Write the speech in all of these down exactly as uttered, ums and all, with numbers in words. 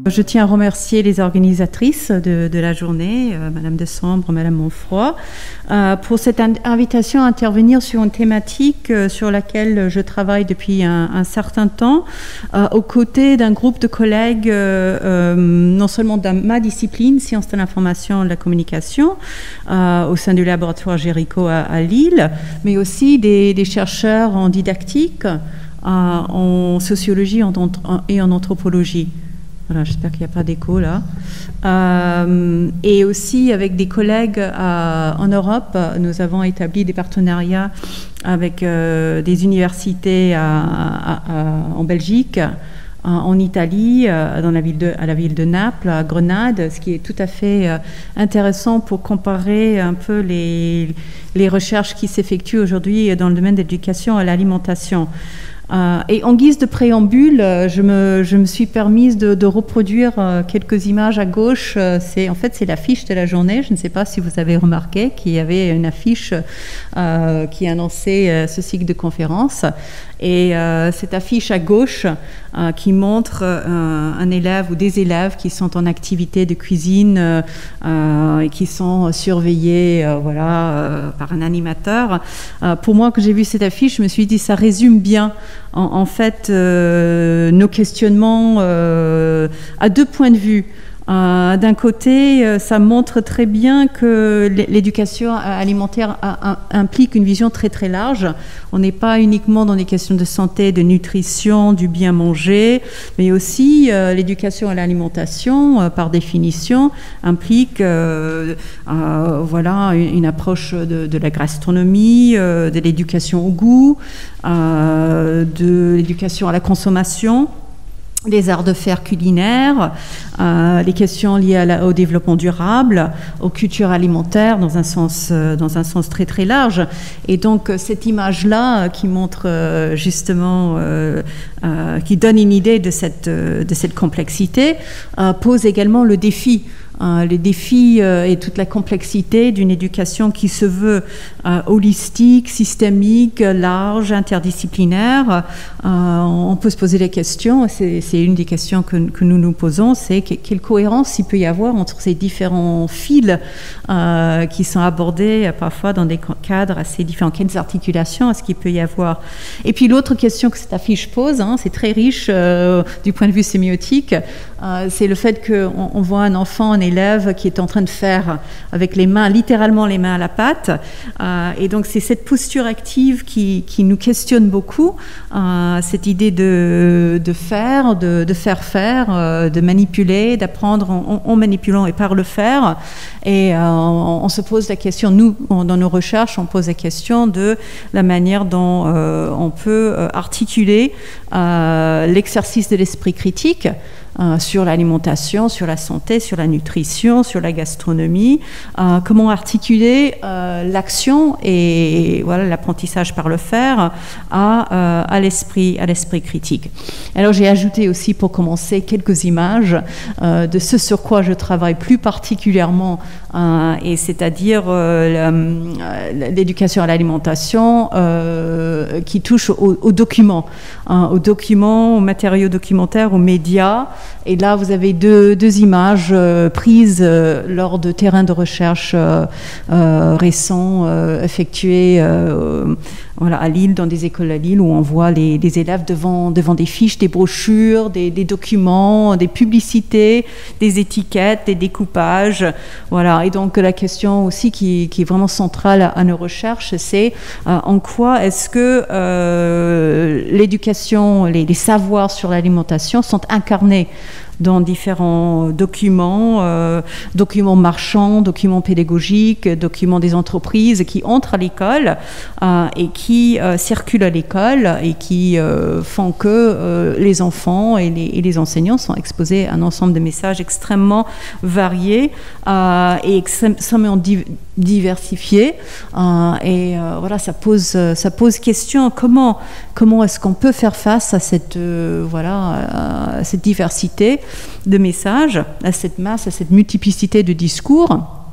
Je tiens à remercier les organisatrices de, de la journée, euh, Madame de Sambre, Madame Monfroy, euh, pour cette in invitation à intervenir sur une thématique euh, sur laquelle je travaille depuis un, un certain temps, euh, aux côtés d'un groupe de collègues, euh, euh, non seulement de ma discipline, sciences de l'information et de la communication, euh, au sein du laboratoire Jéricho à, à Lille, mais aussi des, des chercheurs en didactique, euh, en sociologie en, en, et en anthropologie. Voilà, j'espère qu'il n'y a pas d'écho là. Euh, et aussi avec des collègues à, en Europe, nous avons établi des partenariats avec euh, des universités à, à, à, en Belgique, en Italie, dans la ville de, à la ville de Naples, à Grenade, ce qui est tout à fait intéressant pour comparer un peu les, les recherches qui s'effectuent aujourd'hui dans le domaine de l'éducation à l'alimentation. Euh, et en guise de préambule, je me, je me suis permise de, de reproduire euh, quelques images à gauche. Euh, c'est, en fait, c'est l'affiche de la journée. Je ne sais pas si vous avez remarqué qu'il y avait une affiche euh, qui annonçait euh, ce cycle de conférences. Et euh, cette affiche à gauche euh, qui montre euh, un élève ou des élèves qui sont en activité de cuisine euh, euh, et qui sont surveillés euh, voilà, euh, par un animateur. Euh, pour moi, quand j'ai vu cette affiche, je me suis dit ça résume bien en, en fait euh, nos questionnements euh, à deux points de vue. Euh, d'un côté, euh, ça montre très bien que l'éducation alimentaire a, a, implique une vision très très large. On n'est pas uniquement dans des questions de santé, de nutrition, du bien manger, mais aussi euh, l'éducation à l'alimentation, euh, par définition, implique euh, euh, voilà, une, une approche de, de la gastronomie, euh, de l'éducation au goût, euh, de l'éducation à la consommation, les arts de faire culinaires, euh, les questions liées à la, au développement durable, aux cultures alimentaires dans un sens, euh, dans un sens très très large. Et donc cette image-là euh, qui montre euh, justement, euh, euh, qui donne une idée de cette, euh, de cette complexité, euh, pose également le défi. Euh, les défis euh, et toute la complexité d'une éducation qui se veut euh, holistique, systémique, large, interdisciplinaire. Euh, on peut se poser la question, c'est, c'est une des questions que, que nous nous posons, c'est que, quelle cohérence il peut y avoir entre ces différents fils euh, qui sont abordés euh, parfois dans des cadres assez différents. Quelles articulations est-ce qu'il peut y avoir? Et puis l'autre question que cette affiche pose, hein, c'est très riche euh, du point de vue sémiotique, euh, c'est le fait qu'on on voit un enfant, un élève qui est en train de faire avec les mains, littéralement les mains à la pâte. Euh, et donc c'est cette posture active qui, qui nous questionne beaucoup, euh, cette idée de, de faire, de, de faire faire, euh, de manipuler, d'apprendre en, en manipulant et par le faire. Et euh, on, on se pose la question, nous, on, dans nos recherches, on pose la question de la manière dont euh, on peut articuler euh, l'exercice de l'esprit critique Euh, sur l'alimentation, sur la santé, sur la nutrition, sur la gastronomie, euh, comment articuler euh, l'action et, et voilà, l'apprentissage par le faire à, euh, à l'esprit, à l'esprit critique. Alors j'ai ajouté aussi pour commencer quelques images euh, de ce sur quoi je travaille plus particulièrement, euh, et c'est-à-dire euh, l'éducation à l'alimentation euh, qui touche aux, aux documents, hein, aux documents, aux matériaux documentaires, aux médias. Et là, vous avez deux, deux images euh, prises euh, lors de terrains de recherche euh, euh, récents euh, effectués euh, voilà, à Lille, dans des écoles à Lille, où on voit les, les élèves devant, devant des fiches, des brochures, des, des documents, des publicités, des étiquettes, des découpages. Voilà. Et donc la question aussi qui, qui est vraiment centrale à, à nos recherches, c'est euh, en quoi est-ce que euh, l'éducation, les, les savoirs sur l'alimentation sont incarnés dans différents documents, euh, documents marchands, documents pédagogiques, documents des entreprises qui entrent à l'école euh, et qui euh, circulent à l'école et qui euh, font que euh, les enfants et les, et les enseignants sont exposés à un ensemble de messages extrêmement variés euh, et extrêmement div diversifiés. Euh, et euh, voilà, ça pose, ça pose question comment, comment est-ce qu'on peut faire face à cette, euh, voilà, à cette diversité de messages, à cette masse, à cette multiplicité de discours.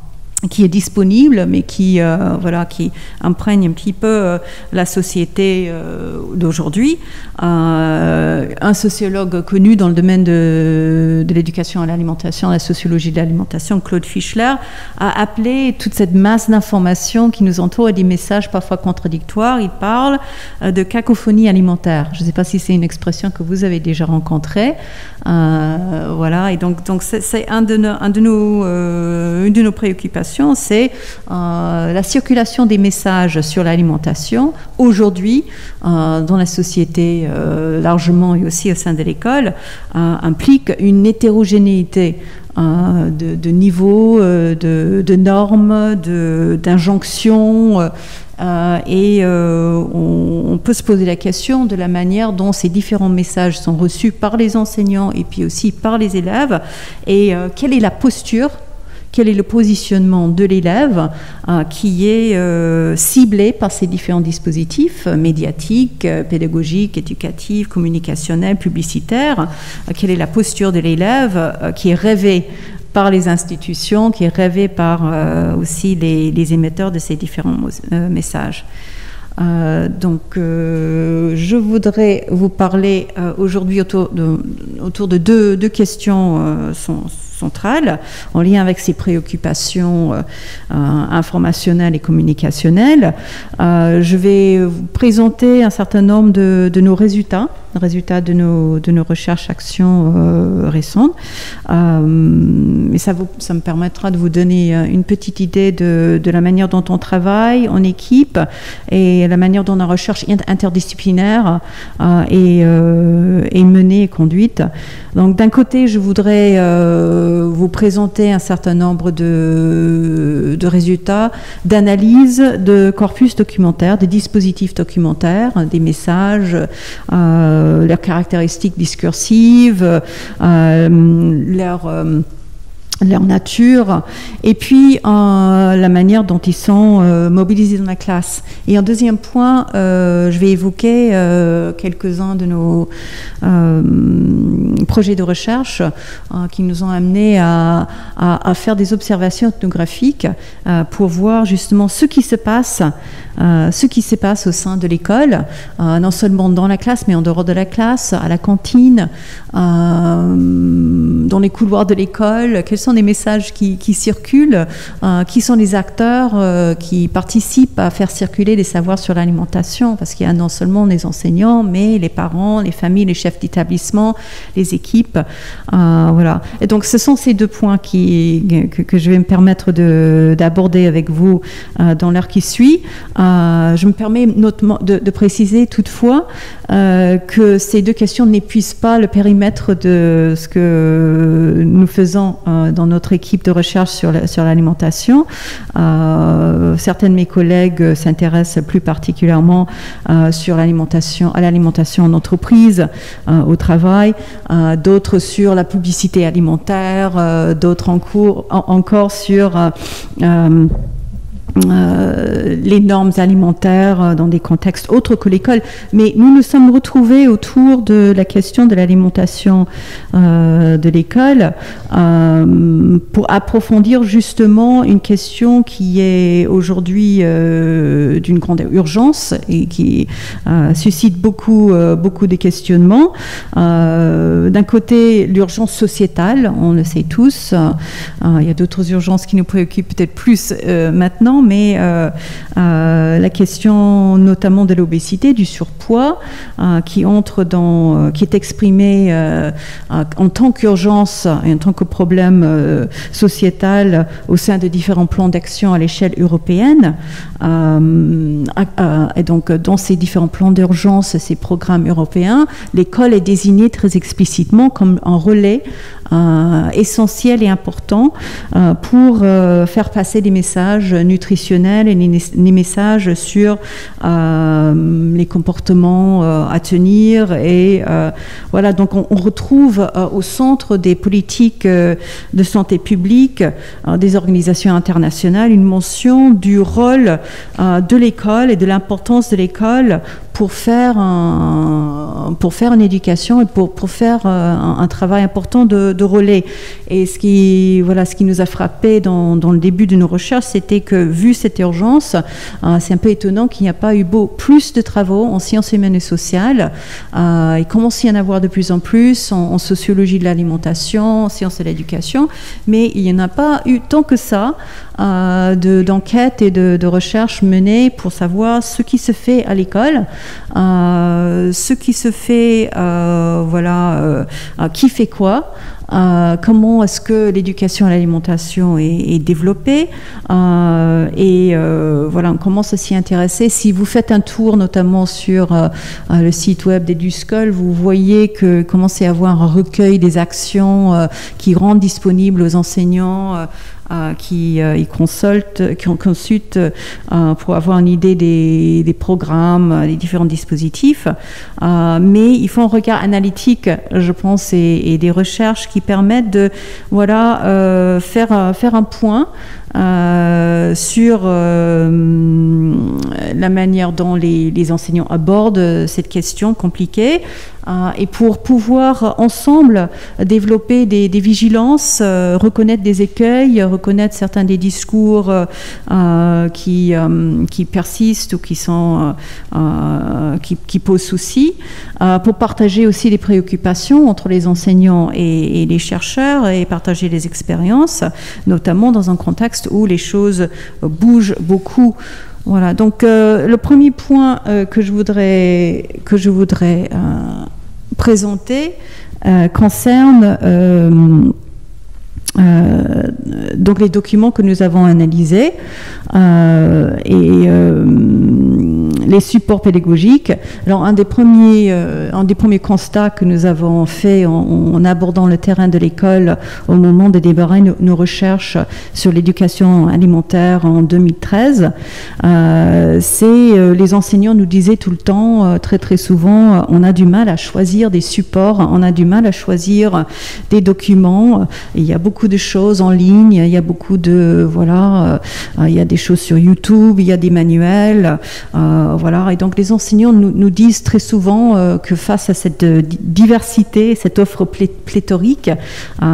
qui est disponible, mais qui, euh, voilà, qui imprègne un petit peu euh, la société euh, d'aujourd'hui. Euh, un sociologue connu dans le domaine de, de l'éducation à l'alimentation, la sociologie de l'alimentation, Claude Fischler, a appelé toute cette masse d'informations qui nous entoure et des messages parfois contradictoires. Il parle euh, de cacophonie alimentaire. Je ne sais pas si c'est une expression que vous avez déjà rencontrée. Euh, voilà, et donc, donc c'est, c'est un de nos, un de nos, euh, une de nos préoccupations, c'est euh, la circulation des messages sur l'alimentation aujourd'hui euh, dans la société euh, largement et aussi au sein de l'école euh, implique une hétérogénéité euh, de, de niveaux, euh, de, de normes, de, d'injonctions. Euh, Euh, et euh, on, on peut se poser la question de la manière dont ces différents messages sont reçus par les enseignants et puis aussi par les élèves, et euh, quelle est la posture, quel est le positionnement de l'élève euh, qui est euh, ciblé par ces différents dispositifs euh, médiatiques, euh, pédagogiques, éducatifs, communicationnels, publicitaires, euh, quelle est la posture de l'élève euh, qui est rêvée par les institutions, qui est rêvé par euh, aussi les, les émetteurs de ces différents euh, messages. Euh, donc, euh, je voudrais vous parler euh, aujourd'hui autour de, autour de deux, deux questions euh, sont, centrales en lien avec ces préoccupations euh, euh, informationnelles et communicationnelles. Euh, je vais vous présenter un certain nombre de, de nos résultats, résultats de nos, de nos recherches actions euh, récentes. Euh, et ça, vous, ça me permettra de vous donner une petite idée de, de la manière dont on travaille en équipe et la manière dont la recherche interdisciplinaire euh, est, euh, est menée et conduite. Donc d'un côté, je voudrais euh, vous présenter un certain nombre de, de résultats d'analyse de corpus documentaires, des dispositifs documentaires, des messages, euh, leurs caractéristiques discursives, euh, leurs... Euh, leur nature, et puis euh, la manière dont ils sont euh, mobilisés dans la classe. Et en deuxième point, euh, je vais évoquer euh, quelques-uns de nos euh, projets de recherche euh, qui nous ont amenés à, à, à faire des observations ethnographiques euh, pour voir justement ce qui se passe, euh, ce qui se passe au sein de l'école, euh, non seulement dans la classe, mais en dehors de la classe, à la cantine, euh, dans les couloirs de l'école. Quels sont les messages qui, qui circulent, euh, qui sont les acteurs euh, qui participent à faire circuler les savoirs sur l'alimentation, parce qu'il y a non seulement les enseignants, mais les parents, les familles, les chefs d'établissement, les équipes. Euh, voilà. Et donc ce sont ces deux points qui, que, que je vais me permettre de, d'aborder avec vous euh, dans l'heure qui suit. Euh, je me permets notamment de, de préciser toutefois euh, que ces deux questions n'épuisent pas le périmètre de ce que nous faisons euh, dans notre équipe de recherche sur, la, sur l'alimentation. Euh, certains de mes collègues s'intéressent plus particulièrement euh, sur l'alimentation, à l'alimentation en entreprise, euh, au travail, euh, d'autres sur la publicité alimentaire, euh, d'autres en cours, en, encore sur euh, euh, Euh, les normes alimentaires dans des contextes autres que l'école. Mais nous nous sommes retrouvés autour de la question de l'alimentation euh, de l'école euh, pour approfondir justement une question qui est aujourd'hui euh, d'une grande urgence et qui euh, suscite beaucoup, euh, beaucoup de questionnements. Euh, d'un côté, l'urgence sociétale, on le sait tous. Euh, il y a d'autres urgences qui nous préoccupent peut-être plus euh, maintenant, mais euh, euh, la question notamment de l'obésité, du surpoids, euh, qui entre dans, euh, qui est exprimée euh, en tant qu'urgence et en tant que problème euh, sociétal au sein de différents plans d'action à l'échelle européenne. Euh, euh, et donc, dans ces différents plans d'urgence, ces programmes européens, l'école est désignée très explicitement comme un relais euh, essentiel et important euh, pour euh, faire passer des messages nutritifs nutritionnels et les, les messages sur euh, les comportements euh, à tenir. Et euh, voilà, donc on, on retrouve euh, au centre des politiques euh, de santé publique, euh, des organisations internationales, une mention du rôle euh, de l'école et de l'importance de l'école pour faire, un, pour faire une éducation et pour, pour faire un, un travail important de, de relais. Et ce qui, voilà, ce qui nous a frappé dans, dans le début de nos recherches, c'était que, vu cette urgence, euh, c'est un peu étonnant qu'il n'y a pas eu beau, plus de travaux en sciences humaines et sociales. Euh, il commence à y en avoir de plus en plus en, en sociologie de l'alimentation, en sciences de l'éducation, mais il n'y en a pas eu tant que ça euh, de, d'enquêtes et de, de recherches menées pour savoir ce qui se fait à l'école. Euh, ce qui se fait, euh, voilà, euh, euh, qui fait quoi, euh, comment est-ce que l'éducation à l'alimentation est, est développée, euh, et euh, voilà, on commence à s'y intéresser. Si vous faites un tour notamment sur euh, le site web d'EduSchool, vous voyez que commencez à avoir un recueil des actions euh, qui rendent disponibles aux enseignants euh, Euh, qui euh, ils consultent, qui consultent euh, pour avoir une idée des, des programmes, des différents dispositifs. Euh, mais il faut un regard analytique, je pense, et, et des recherches qui permettent de, voilà, euh, faire faire un point Euh, sur euh, la manière dont les, les enseignants abordent cette question compliquée, euh, et pour pouvoir ensemble développer des, des vigilances, euh, reconnaître des écueils, reconnaître certains des discours euh, qui, euh, qui persistent ou qui, sont, euh, qui, qui posent souci, euh, pour partager aussi les préoccupations entre les enseignants et, et les chercheurs, et partager les expériences, notamment dans un contexte où les choses bougent beaucoup. Voilà, donc euh, le premier point euh, que je voudrais, que je voudrais euh, présenter euh, concerne euh, euh, donc les documents que nous avons analysés euh, et euh, les supports pédagogiques. Alors un des premiers, euh, un des premiers constats que nous avons fait en, en abordant le terrain de l'école au moment de démarrer nos, nos recherches sur l'éducation alimentaire en deux mille treize, euh, c'est euh, les enseignants nous disaient tout le temps, euh, très très souvent, euh, on a du mal à choisir des supports, on a du mal à choisir des documents. Il y a beaucoup de choses en ligne, il y a beaucoup de, voilà, euh, il y a des choses sur YouTube, il y a des manuels, euh, voilà, et donc les enseignants nous, nous disent très souvent euh, que face à cette euh, diversité, cette offre plé pléthorique, euh,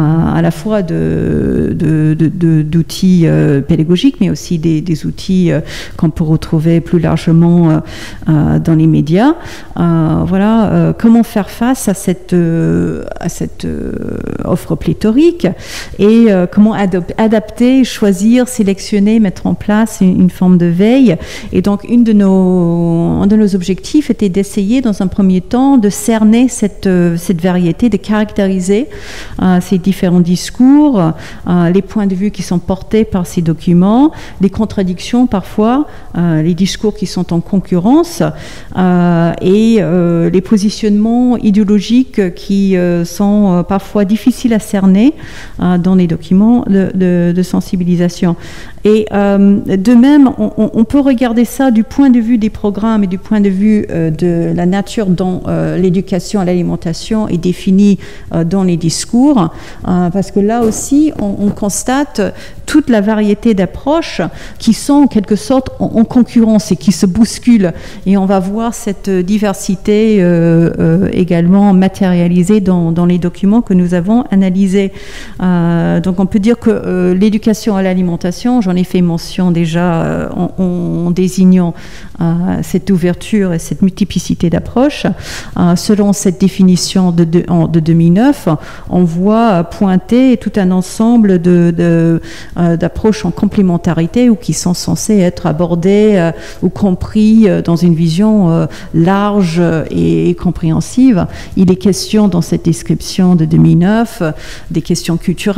à la fois de, de, de, de, d'outils euh, pédagogiques, mais aussi des, des outils euh, qu'on peut retrouver plus largement euh, euh, dans les médias, euh, voilà, euh, comment faire face à cette, euh, à cette euh, offre pléthorique, et euh, comment adapter, choisir, sélectionner, mettre en place une, une forme de veille. Et donc, une de nos, un de nos objectifs était d'essayer, dans un premier temps, de cerner cette, euh, cette variété, de caractériser euh, ces différents discours, euh, les points de vue qui sont portés par ces documents, les contradictions parfois, euh, les discours qui sont en concurrence, euh, et euh, les positionnements idéologiques qui euh, sont euh, parfois difficiles à cerner euh, dans les documents de, de, de sensibilisation. Et euh, de même, on, on peut regarder ça du point de vue des programmes et du point de vue euh, de la nature dont euh, l'éducation à l'alimentation est définie euh, dans les discours, euh, parce que là aussi, on, on constate toute la variété d'approches qui sont en quelque sorte en, en concurrence et qui se bousculent. Et on va voir cette diversité euh, euh, également matérialisée dans, dans les documents que nous avons analysés. Euh, donc on peut dire que euh, l'éducation à l'alimentation, j'en ai fait mention déjà euh, en, en désignant euh, cette ouverture et cette multiplicité d'approches. Euh, selon cette définition de, de, en, de deux mille neuf, on voit pointer tout un ensemble de, de, euh, d'approches en complémentarité ou qui sont censées être abordées euh, ou compris euh, dans une vision euh, large et, et compréhensive. Il est question dans cette description de deux mille neuf euh, des questions culturelles,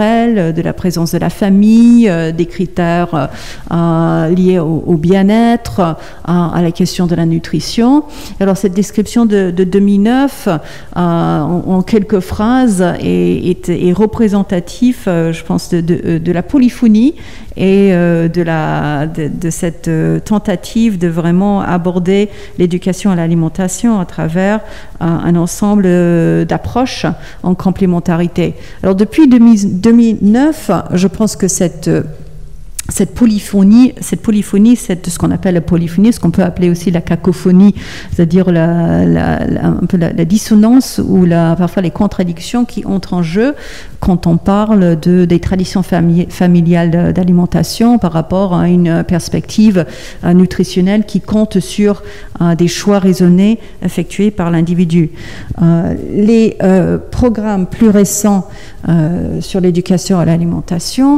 culturel, de la présence de la famille, euh, des critères euh, liés au, au bien-être, à, à la question de la nutrition. Alors cette description de, de deux mille neuf, euh, en, en quelques phrases, est, est, est représentatif, euh, je pense, de, de, de la polyphonie et euh, de, la, de, de cette euh, tentative de vraiment aborder l'éducation à l'alimentation à travers euh, un ensemble euh, d'approches en complémentarité. Alors depuis deux mille neuf, je pense que cette euh, Cette polyphonie, cette polyphonie, cette, ce qu'on appelle la polyphonie, ce qu'on peut appeler aussi la cacophonie, c'est-à-dire la, la, la, un peu la, la dissonance ou la, parfois les contradictions qui entrent en jeu quand on parle de, des traditions famili- familiales d'alimentation par rapport à une perspective euh, nutritionnelle qui compte sur euh, des choix raisonnés effectués par l'individu. Euh, les euh, programmes plus récents euh, sur l'éducation à l'alimentation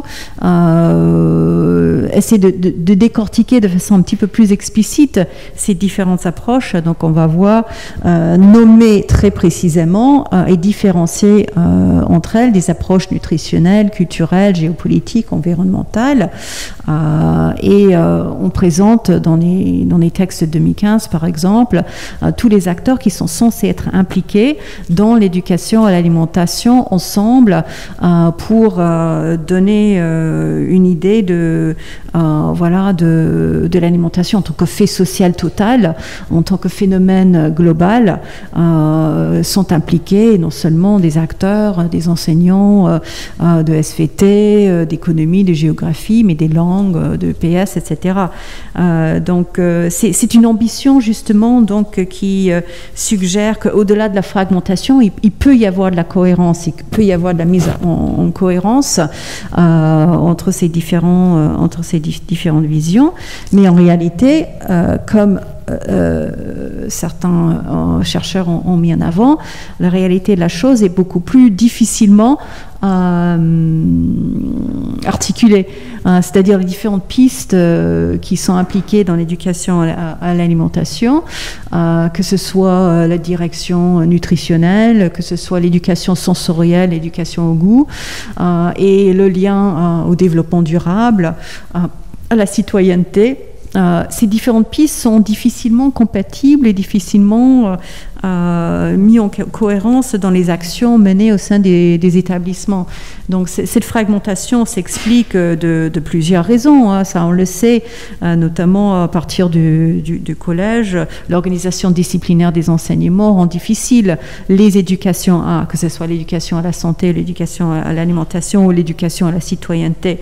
euh, essaient de, de, de décortiquer de façon un petit peu plus explicite ces différentes approches. Donc on va voir euh, nommer très précisément euh, et différencier euh, entre elles des approches nutritionnelles, culturelles, géopolitiques, environnementales. Euh, et euh, on présente dans les, dans les textes de deux mille quinze, par exemple, euh, tous les acteurs qui sont censés être impliqués dans l'éducation à l'alimentation ensemble euh, pour euh, donner euh, une idée de, euh, voilà, de, de l'alimentation en tant que fait social total, en tant que phénomène global, euh, sont impliqués non seulement des acteurs, des enseignants euh, euh, de S V T, euh, d'économie, de géographie, mais des langues, euh, de P S, et cetera. Euh, donc euh, c'est, c'est une ambition justement donc, qui euh, suggère qu'au-delà de la fragmentation, il, il peut y avoir de la cohérence, il peut y avoir de la mise en, en cohérence euh, entre ces différents, euh, entre ces di- différentes visions, mais en réalité, euh, comme Euh, certains euh, chercheurs ont, ont mis en avant, la réalité de la chose est beaucoup plus difficilement euh, articulée. Hein, c'est-à-dire les différentes pistes euh, qui sont impliquées dans l'éducation à, à, à l'alimentation, euh, que ce soit euh, la direction nutritionnelle, que ce soit l'éducation sensorielle, l'éducation au goût, euh, et le lien euh, au développement durable, euh, à la citoyenneté. Euh, ces différentes pistes sont difficilement compatibles et difficilement euh, euh, mis en co- cohérence dans les actions menées au sein des, des établissements. Donc cette fragmentation s'explique de, de plusieurs raisons, hein, ça on le sait, euh, notamment à partir du, du, du collège. L'organisation disciplinaire des enseignements rend difficile les éducations, à, que ce soit l'éducation à la santé, l'éducation à l'alimentation ou l'éducation à la citoyenneté.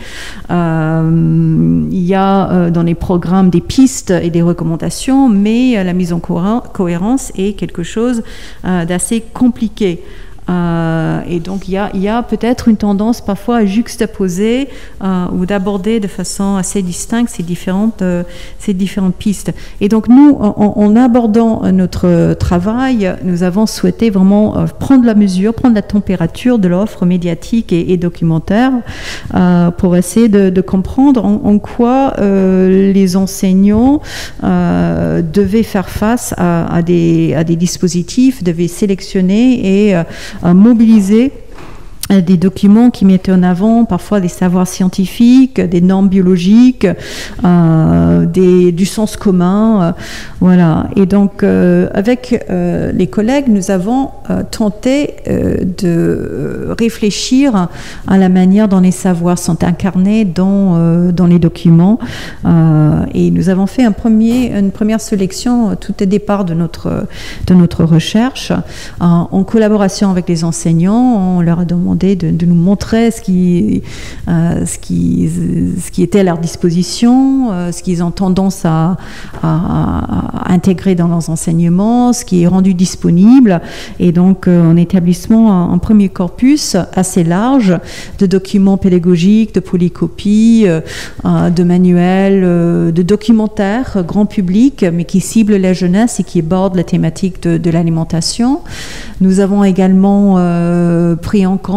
Euh, il y a euh, dans les programmes des pistes et des recommandations, mais euh, la mise en cohérence est quelque chose euh, d'assez compliqué. Euh, et donc il y a, y a peut-être une tendance parfois à juxtaposer euh, ou d'aborder de façon assez distincte ces différentes, euh, ces différentes pistes. Et donc nous, en, en abordant notre travail, nous avons souhaité vraiment euh, prendre la mesure, prendre la température de l'offre médiatique et, et documentaire euh, pour essayer de, de comprendre en, en quoi euh, les enseignants euh, devaient faire face à, à, des, à des dispositifs, devaient sélectionner et euh, à mobiliser des documents qui mettaient en avant parfois des savoirs scientifiques, des normes biologiques, euh, des, du sens commun, euh, voilà. Et donc, euh, avec euh, les collègues, nous avons euh, tenté euh, de réfléchir à la manière dont les savoirs sont incarnés dans, euh, dans les documents. Euh, et nous avons fait un premier, une première sélection tout au départ de notre, de notre recherche, euh, en collaboration avec les enseignants. On leur a demandé De, de nous montrer ce qui, euh, ce, qui, ce qui était à leur disposition, euh, ce qu'ils ont tendance à, à, à intégrer dans leurs enseignements, ce qui est rendu disponible. Et donc, euh, en établissement, un, un premier corpus assez large de documents pédagogiques, de polycopies, euh, de manuels, euh, de documentaires euh, grand public, mais qui ciblent la jeunesse et qui abordent la thématique de, de l'alimentation. Nous avons également euh, pris en compte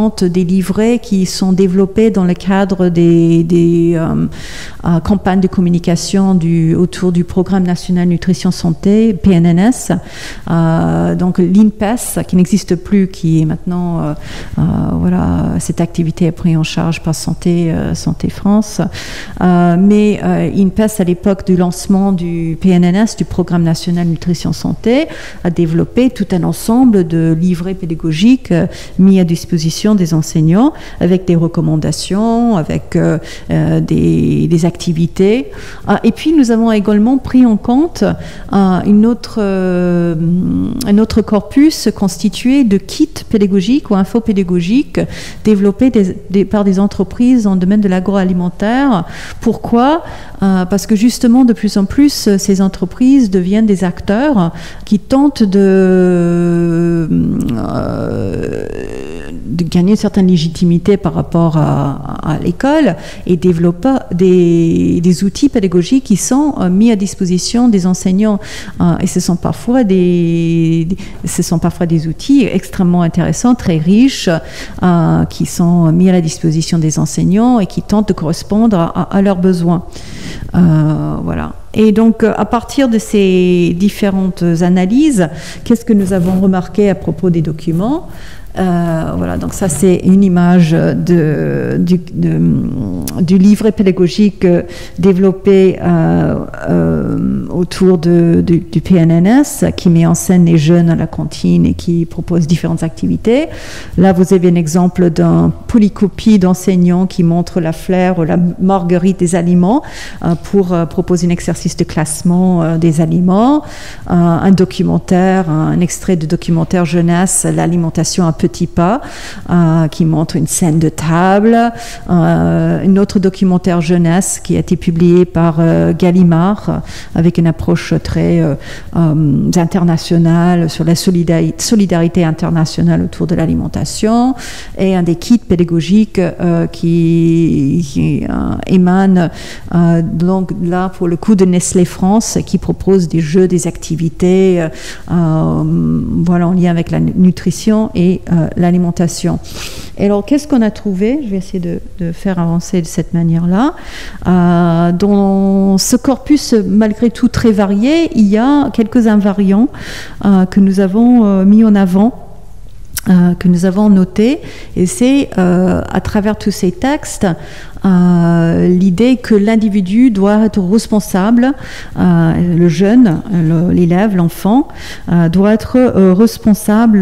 compte des livrets qui sont développés dans le cadre des, des euh, euh, campagnes de communication du, autour du Programme national nutrition santé, P N N S. Euh, donc l'I N P E S, qui n'existe plus, qui est maintenant, euh, euh, voilà, cette activité est prise en charge par Santé, euh, Santé France. Euh, mais euh, I N P E S, à l'époque du lancement du P N N S, du Programme national nutrition santé, a développé tout un ensemble de livrets pédagogiques euh, mis à disposition des enseignants avec des recommandations, avec euh, euh, des, des activités. Euh, et puis nous avons également pris en compte euh, une autre, euh, un autre corpus constitué de kits pédagogiques ou infopédagogiques développés des, des, par des entreprises dans le domaine de l'agroalimentaire. Pourquoi ? Euh, parce que justement, de plus en plus, ces entreprises deviennent des acteurs qui tentent de, euh, de gagner une certaine légitimité par rapport à, à l'école et développent des, des outils pédagogiques qui sont euh, mis à disposition des enseignants. Euh, et ce sont parfois des, des, ce sont parfois des outils extrêmement intéressants, très riches, euh, qui sont mis à la disposition des enseignants et qui tentent de correspondre à, à leurs besoins. Euh, voilà. Et donc, à partir de ces différentes analyses, qu'est-ce que nous avons remarqué à propos des documents ? Euh, voilà, donc ça c'est une image de, du, de, du livret pédagogique développé euh, euh, autour de, de, du P N N S, qui met en scène les jeunes à la cantine et qui propose différentes activités. Là, vous avez un exemple d'un polycopie d'enseignants qui montre la fleur ou la marguerite des aliments euh, pour euh, proposer un exercice de classement euh, des aliments. Euh, un documentaire, un extrait de documentaire jeunesse, l'alimentation un peu Petit pas, euh, qui montre une scène de table, euh, un autre documentaire jeunesse qui a été publié par euh, Gallimard, euh, avec une approche très euh, euh, internationale sur la solidarité, solidarité internationale autour de l'alimentation, et un des kits pédagogiques euh, qui, qui euh, émane euh, donc là pour le coup de Nestlé France, qui propose des jeux, des activités, euh, euh, voilà, en lien avec la nutrition et euh, l'alimentation. Et alors, qu'est-ce qu'on a trouvé ? Je vais essayer de, de faire avancer de cette manière-là. Euh, dans ce corpus, malgré tout très varié, il y a quelques invariants euh, que nous avons euh, mis en avant. Euh, que nous avons noté, et c'est euh, à travers tous ces textes euh, l'idée que l'individu doit être responsable, euh, le jeune, le, l'élève, l'enfant euh, doit être euh, responsable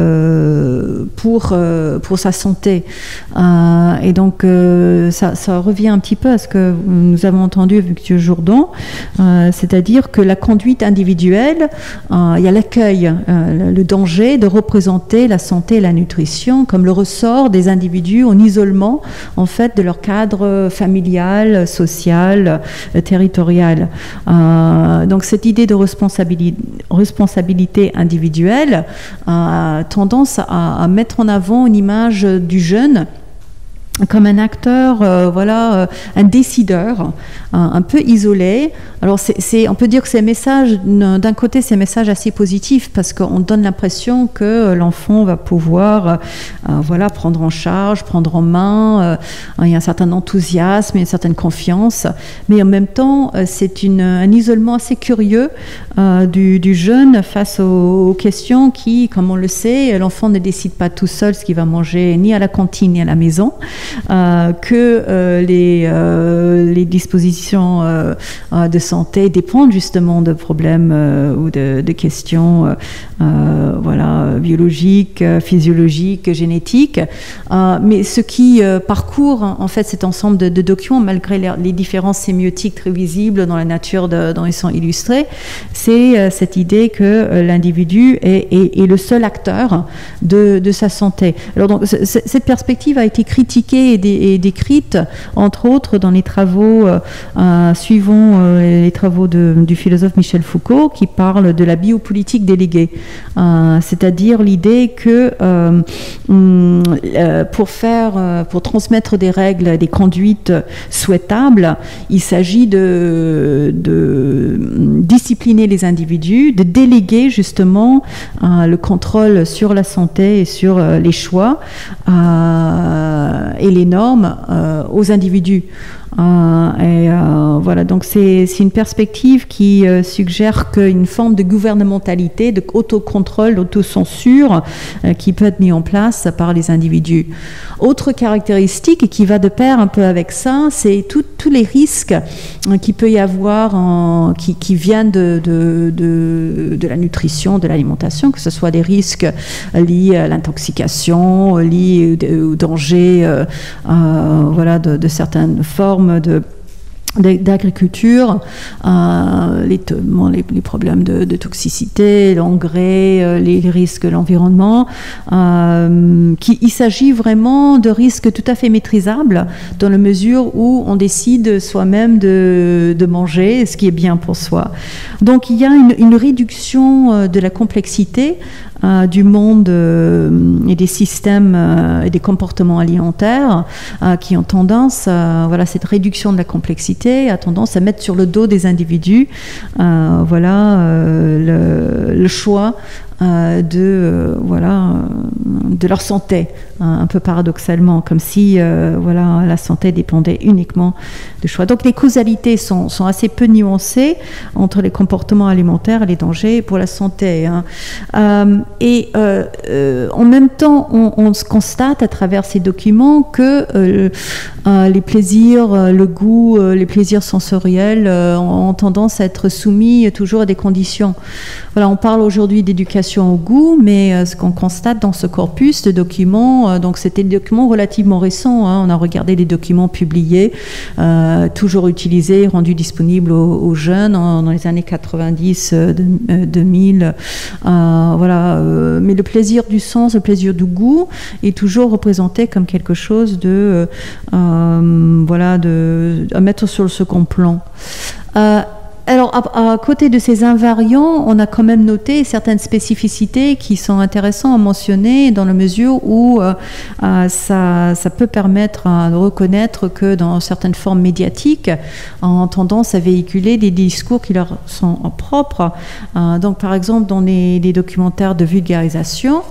euh, pour, euh, pour sa santé. Euh, et donc euh, ça, ça revient un petit peu à ce que nous avons entendu avec M. Jourdan, euh, c'est-à-dire que la conduite individuelle, euh, il y a l'accueil, euh, le danger de représenter la santé et la nutrition comme le ressort des individus en isolement en fait de leur cadre familial, social, euh, territorial. Euh, donc cette idée de responsabilité, responsabilité individuelle a tendance à, à mettre en avant une image du jeune comme un acteur, euh, voilà, euh, un décideur, un, un peu isolé. Alors, c'est, c'est, on peut dire que ces messages, d'un côté, c'est un message assez positif parce qu'on donne l'impression que l'enfant va pouvoir, euh, voilà, prendre en charge, prendre en main. Euh, il y a un certain enthousiasme, une certaine confiance, mais en même temps, euh, c'est une, un isolement assez curieux euh, du, du jeune face aux, aux questions qui, comme on le sait, l'enfant ne décide pas tout seul ce qu'il va manger ni à la cantine ni à la maison. Euh, que euh, les, euh, les dispositions euh, de santé dépendent justement de problèmes euh, ou de, de questions euh, euh, voilà, biologiques, physiologiques, génétiques. Euh, mais ce qui euh, parcourt en fait cet ensemble de, de documents, malgré les, les différences sémiotiques très visibles dans la nature de, dont ils sont illustrés, c'est euh, cette idée que euh, l'individu est, est, est le seul acteur de, de sa santé. Alors donc, c- cette perspective a été critiquée expliquée et, dé, et décrite, entre autres, dans les travaux euh, euh, suivant euh, les travaux de, du philosophe Michel Foucault, qui parle de la biopolitique déléguée, euh, c'est-à-dire l'idée que euh, euh, pour faire, euh, pour transmettre des règles, des conduites souhaitables, il s'agit de, de discipliner les individus, de déléguer justement euh, le contrôle sur la santé et sur euh, les choix euh, et les normes euh, aux individus. Euh, et euh, voilà, donc c'est une perspective qui euh, suggère qu'une forme de gouvernementalité, de autocontrôle, d'autocensure euh, qui peut être mise en place par les individus. Autre caractéristique qui va de pair un peu avec ça, c'est tous les risques euh, qu'il peut y avoir en, qui, qui viennent de, de, de, de la nutrition, de l'alimentation, que ce soit des risques liés à l'intoxication, liés au danger euh, euh, voilà, de, de certaines formes de d'agriculture, euh, les, les, les problèmes de, de toxicité, l'engrais, euh, les, les risques de l'environnement. Euh, il s'agit vraiment de risques tout à fait maîtrisables dans la mesure où on décide soi-même de, de manger ce qui est bien pour soi. Donc il y a une, une réduction de la complexité Euh, du monde euh, et des systèmes euh, et des comportements alimentaires euh, qui ont tendance, euh, voilà, cette réduction de la complexité a tendance à mettre sur le dos des individus, euh, voilà, euh, le, le choix euh, de, euh, voilà, de leur santé, hein, un peu paradoxalement, comme si euh, voilà, la santé dépendait uniquement de choix. Donc les causalités sont, sont assez peu nuancées entre les comportements alimentaires et les dangers pour la santé, hein. Euh, et euh, euh, en même temps, on, on se constate à travers ces documents que euh, euh, les plaisirs, euh, le goût, euh, les plaisirs sensoriels euh, ont tendance à être soumis toujours à des conditions. Voilà, on parle aujourd'hui d'éducation au goût, mais euh, ce qu'on constate dans ce corpus de documents, euh, donc c'était des documents relativement récents, hein, on a regardé des documents publiés, euh, toujours utilisés, rendus disponibles aux, aux jeunes en, dans les années quatre-vingt-dix, euh, deux mille, euh, voilà. Euh, mais le plaisir du sens, le plaisir du goût est toujours représenté comme quelque chose de, euh, voilà, de, à mettre sur le second plan. Euh, Alors, à, à côté de ces invariants, on a quand même noté certaines spécificités qui sont intéressantes à mentionner dans la mesure où euh, euh, ça, ça peut permettre euh, de reconnaître que dans certaines formes médiatiques, on a tendance à véhiculer des discours qui leur sont propres. Euh, donc, par exemple, dans les, les documentaires de vulgarisation,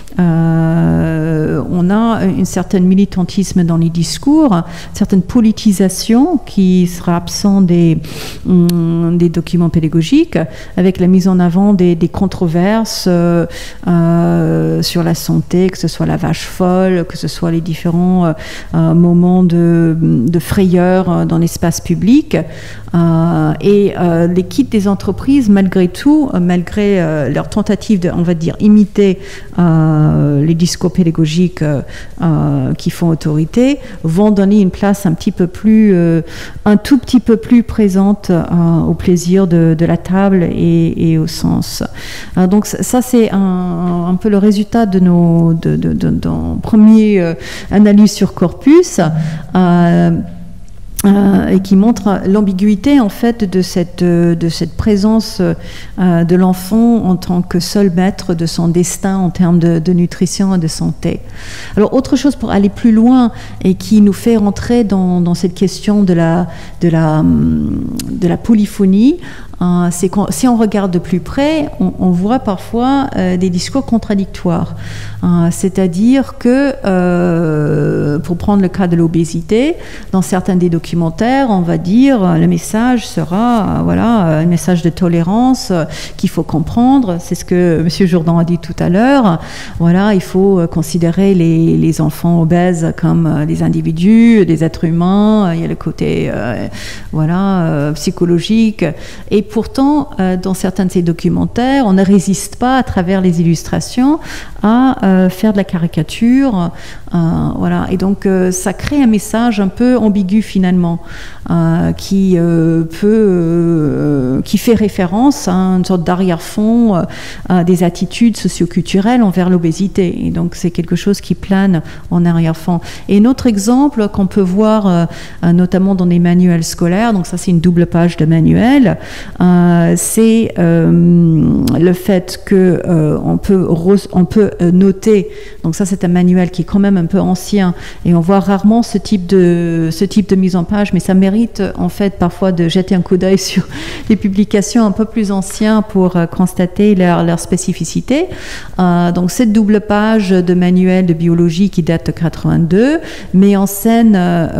euh, on a une certaine militantisme dans les discours, une certaine politisation qui sera absent des... Hum, des documents pédagogiques, avec la mise en avant des, des controverses euh, euh, sur la santé, que ce soit la vache folle, que ce soit les différents euh, moments de, de frayeur dans l'espace public. Euh, et euh, les kits des entreprises, malgré tout, euh, malgré euh, leur tentative de, on va dire, imiter euh, les discours pédagogiques euh, euh, qui font autorité, vont donner une place un petit peu plus, euh, un tout petit peu plus présente euh, au plaisir de, de la table et, et au sens. Euh, donc ça, c'est un, un peu le résultat de nos de, de, de, de, de première euh, analyse sur corpus. Euh, Euh, et qui montre l'ambiguïté en fait de cette, de cette présence euh, de l'enfant en tant que seul maître de son destin en termes de, de nutrition et de santé. Alors autre chose pour aller plus loin et qui nous fait rentrer dans, dans cette question de la, de la, de la polyphonie, euh, c'est que si on regarde de plus près, on, on voit parfois euh, des discours contradictoires. Euh, c'est-à-dire que, euh, pour prendre le cas de l'obésité, dans certains des documentaires, on va dire le message sera, voilà, un message de tolérance euh, qu'il faut comprendre. C'est ce que M. Jourdan a dit tout à l'heure. Voilà, il faut considérer les, les enfants obèses comme des individus, des êtres humains. Il y a le côté, euh, voilà, euh, psychologique. Et pourtant, euh, dans certains de ces documentaires, on ne résiste pas, à travers les illustrations, à euh, faire de la caricature. Euh, voilà. Et donc, euh, ça crée un message un peu ambigu finalement. finalement, euh, qui euh, peut, euh, qui fait référence à une sorte d'arrière-fond euh, des attitudes socioculturelles envers l'obésité. Et donc c'est quelque chose qui plane en arrière-fond. Et un autre exemple qu'on peut voir, euh, notamment dans des manuels scolaires, donc ça c'est une double page de manuel, euh, c'est euh, le fait que euh, on peut on peut noter. Donc ça c'est un manuel qui est quand même un peu ancien et on voit rarement ce type de ce type de mise en page, mais ça mérite en fait parfois de jeter un coup d'œil sur les publications un peu plus anciennes pour euh, constater leur, leur spécificité. Euh, donc cette double page de manuel de biologie qui date de quatre-vingt-deux met en scène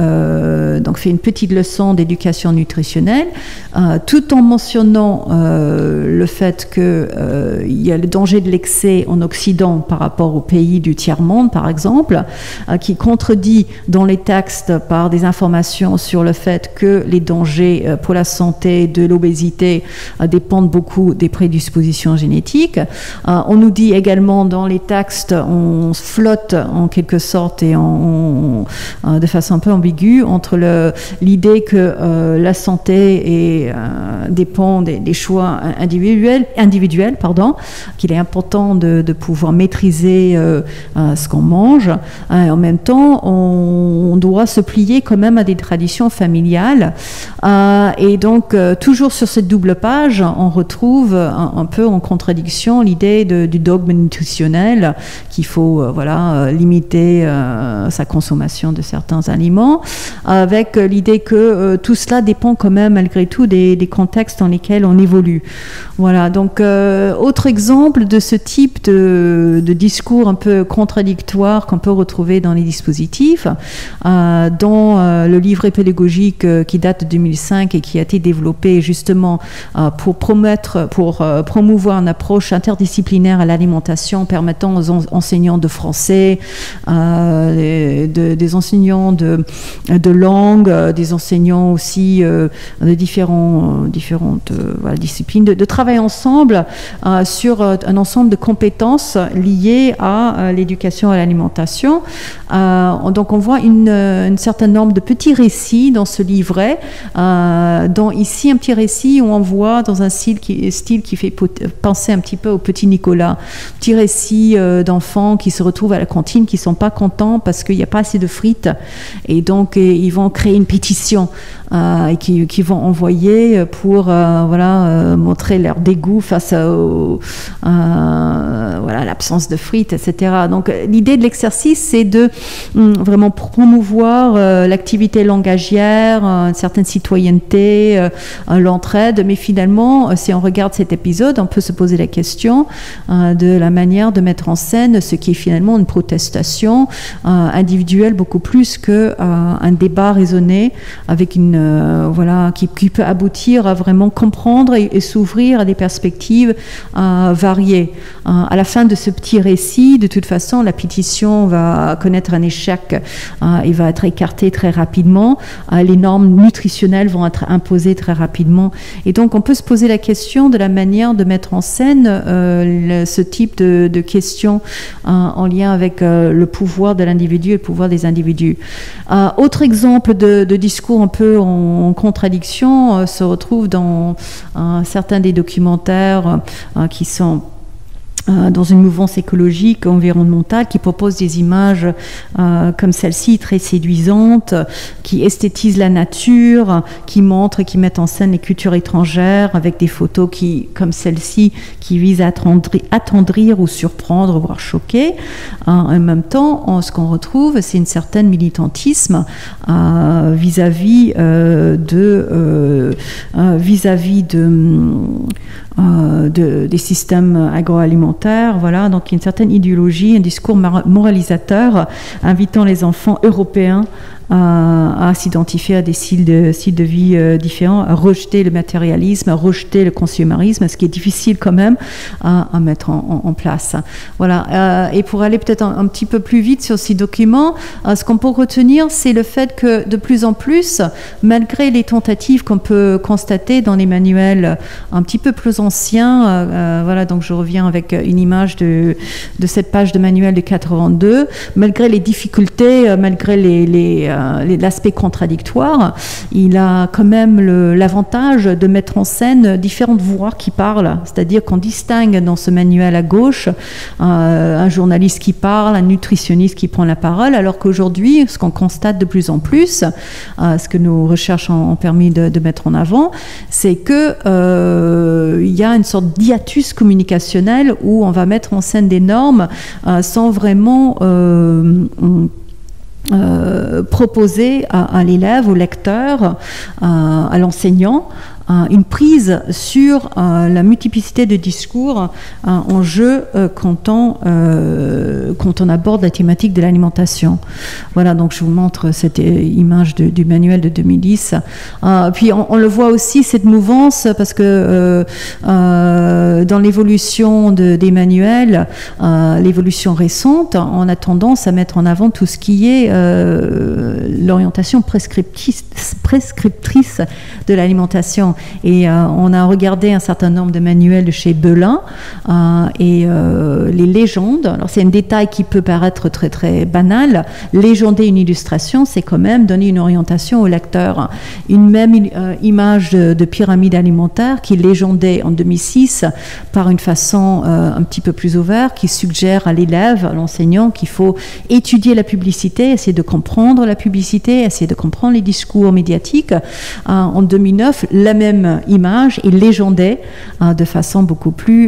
euh, donc fait une petite leçon d'éducation nutritionnelle euh, tout en mentionnant euh, le fait que euh, il y a le danger de l'excès en Occident par rapport aux pays du tiers-monde par exemple, euh, qui contredit dans les textes par des informations sur le fait que les dangers euh, pour la santé de l'obésité euh, dépendent beaucoup des prédispositions génétiques. Euh, on nous dit également dans les textes, on flotte en quelque sorte et en, en, de façon un peu ambiguë entre le, l'idée que euh, la santé est, euh, dépend des, des choix individuels, individuels pardon, qu'il est important de, de pouvoir maîtriser euh, euh, ce qu'on mange. Euh, en même temps, on, on doit se plier quand même à des traditions familiales. Euh, et donc, euh, toujours sur cette double page, on retrouve un, un peu en contradiction l'idée de, du dogme nutritionnel, qu'il faut euh, voilà, euh, limiter euh, sa consommation de certains aliments, avec euh, l'idée que euh, tout cela dépend quand même malgré tout des, des contextes dans lesquels on évolue. Voilà, donc euh, autre exemple de ce type de, de discours un peu contradictoire qu'on peut retrouver dans les dispositifs, euh, dans euh, le livret pédagogique euh, qui date de deux mille cinq et qui a été développé justement euh, pour promettre, pour euh, promouvoir une approche interdisciplinaire à l'alimentation permettant aux en- enseignants de français, euh, de, des enseignants de, de langue, euh, des enseignants aussi euh, de différents, euh, différentes euh, voilà, disciplines, de, de travailler ensemble euh, sur euh, un ensemble de compétences liées à euh, l'éducation à l'alimentation. Euh, donc on voit une, une certaine nombre de petits récits dans ce livret, euh, dont ici un petit récit où on voit dans un style qui, style qui fait penser un petit peu au petit Nicolas, petit récit euh, d'enfants qui se retrouvent à la cantine, qui sont pas contents parce qu'il n'y a pas assez de frites et donc et, ils vont créer une pétition euh, et qui, qui vont envoyer pour euh, voilà euh, montrer leur dégoût face à au, euh, voilà l'absence de frites, et cetera. Donc l'idée de l'exercice, c'est de hum, vraiment promouvoir euh, l'activité langagière, euh, une certaine citoyenneté, euh, l'entraide, mais finalement, euh, si on regarde cet épisode, on peut se poser la question euh, de la manière de mettre en scène ce qui est finalement une protestation euh, individuelle beaucoup plus que euh, un débat raisonné avec une euh, voilà qui, qui peut aboutir à vraiment comprendre et, et s'ouvrir à des perspectives euh, variées. Euh, à la fin de ce petit récit, de toute façon, la pétition va connaître un échec euh, et va être écartée très rapidement. Euh, les normes nutritionnelles vont être imposées très rapidement. Et donc, on peut se poser la question de la manière de mettre en scène euh, le, ce type de, de questions euh, en lien avec euh, le pouvoir de l'individu et le pouvoir des individus. Euh, autre exemple de, de discours un peu en, en contradiction euh, se retrouve dans euh, certains des documentaires euh, qui sont Euh, dans une mouvance écologique, environnementale, qui propose des images euh, comme celle-ci, très séduisantes, qui esthétisent la nature, qui montrent et qui mettent en scène les cultures étrangères, avec des photos qui, comme celle-ci, qui visent à attendrir, attendrir ou surprendre, voire choquer. Euh, en même temps, en, ce qu'on retrouve, c'est une certaine militantisme euh, vis-à-vis euh, de euh, euh, vis-à-vis de Euh, de, des systèmes agroalimentaires, voilà, donc une certaine idéologie, un discours moralisateur invitant les enfants européens à, à s'identifier à des styles de, styles de vie euh, différents, à rejeter le matérialisme, à rejeter le consumérisme, ce qui est difficile quand même à, à mettre en, en, en place. Voilà. Euh, et pour aller peut-être un, un petit peu plus vite sur ces documents, euh, ce qu'on peut retenir, c'est le fait que de plus en plus, malgré les tentatives qu'on peut constater dans les manuels un petit peu plus anciens, euh, euh, voilà, donc je reviens avec une image de, de cette page de manuel de quatre-vingt-deux, malgré les difficultés, euh, malgré les, les l'aspect contradictoire, il a quand même l'avantage de mettre en scène différentes voix qui parlent. C'est-à-dire qu'on distingue dans ce manuel à gauche euh, un journaliste qui parle, un nutritionniste qui prend la parole, alors qu'aujourd'hui, ce qu'on constate de plus en plus, euh, ce que nos recherches ont, ont permis de, de mettre en avant, c'est que euh, il y a une sorte d'hiatus communicationnel où on va mettre en scène des normes euh, sans vraiment euh, euh, proposer à, à l'élève, au lecteur, euh, à l'enseignant, Euh, une prise sur euh, la multiplicité de discours euh, en jeu euh, quand, on, euh, quand on aborde la thématique de l'alimentation. Voilà, donc je vous montre cette image de, du manuel de deux mille dix. Euh, puis on, on le voit aussi, cette mouvance, parce que euh, euh, dans l'évolution de, des manuels, euh, l'évolution récente, on a tendance à mettre en avant tout ce qui est euh, l'orientation prescriptrice, prescriptrice de l'alimentation. Et euh, on a regardé un certain nombre de manuels de chez Belin euh, et euh, les légendes. Alors c'est un détail qui peut paraître très très banal. Légender une illustration, c'est quand même donner une orientation au lecteur. Une même euh, image de, de pyramide alimentaire qui légendait en deux mille six par une façon euh, un petit peu plus ouverte, qui suggère à l'élève, à l'enseignant, qu'il faut étudier la publicité, essayer de comprendre la publicité, essayer de comprendre les discours médiatiques. Euh, en deux mille neuf, la même image est légendée euh, de façon beaucoup plus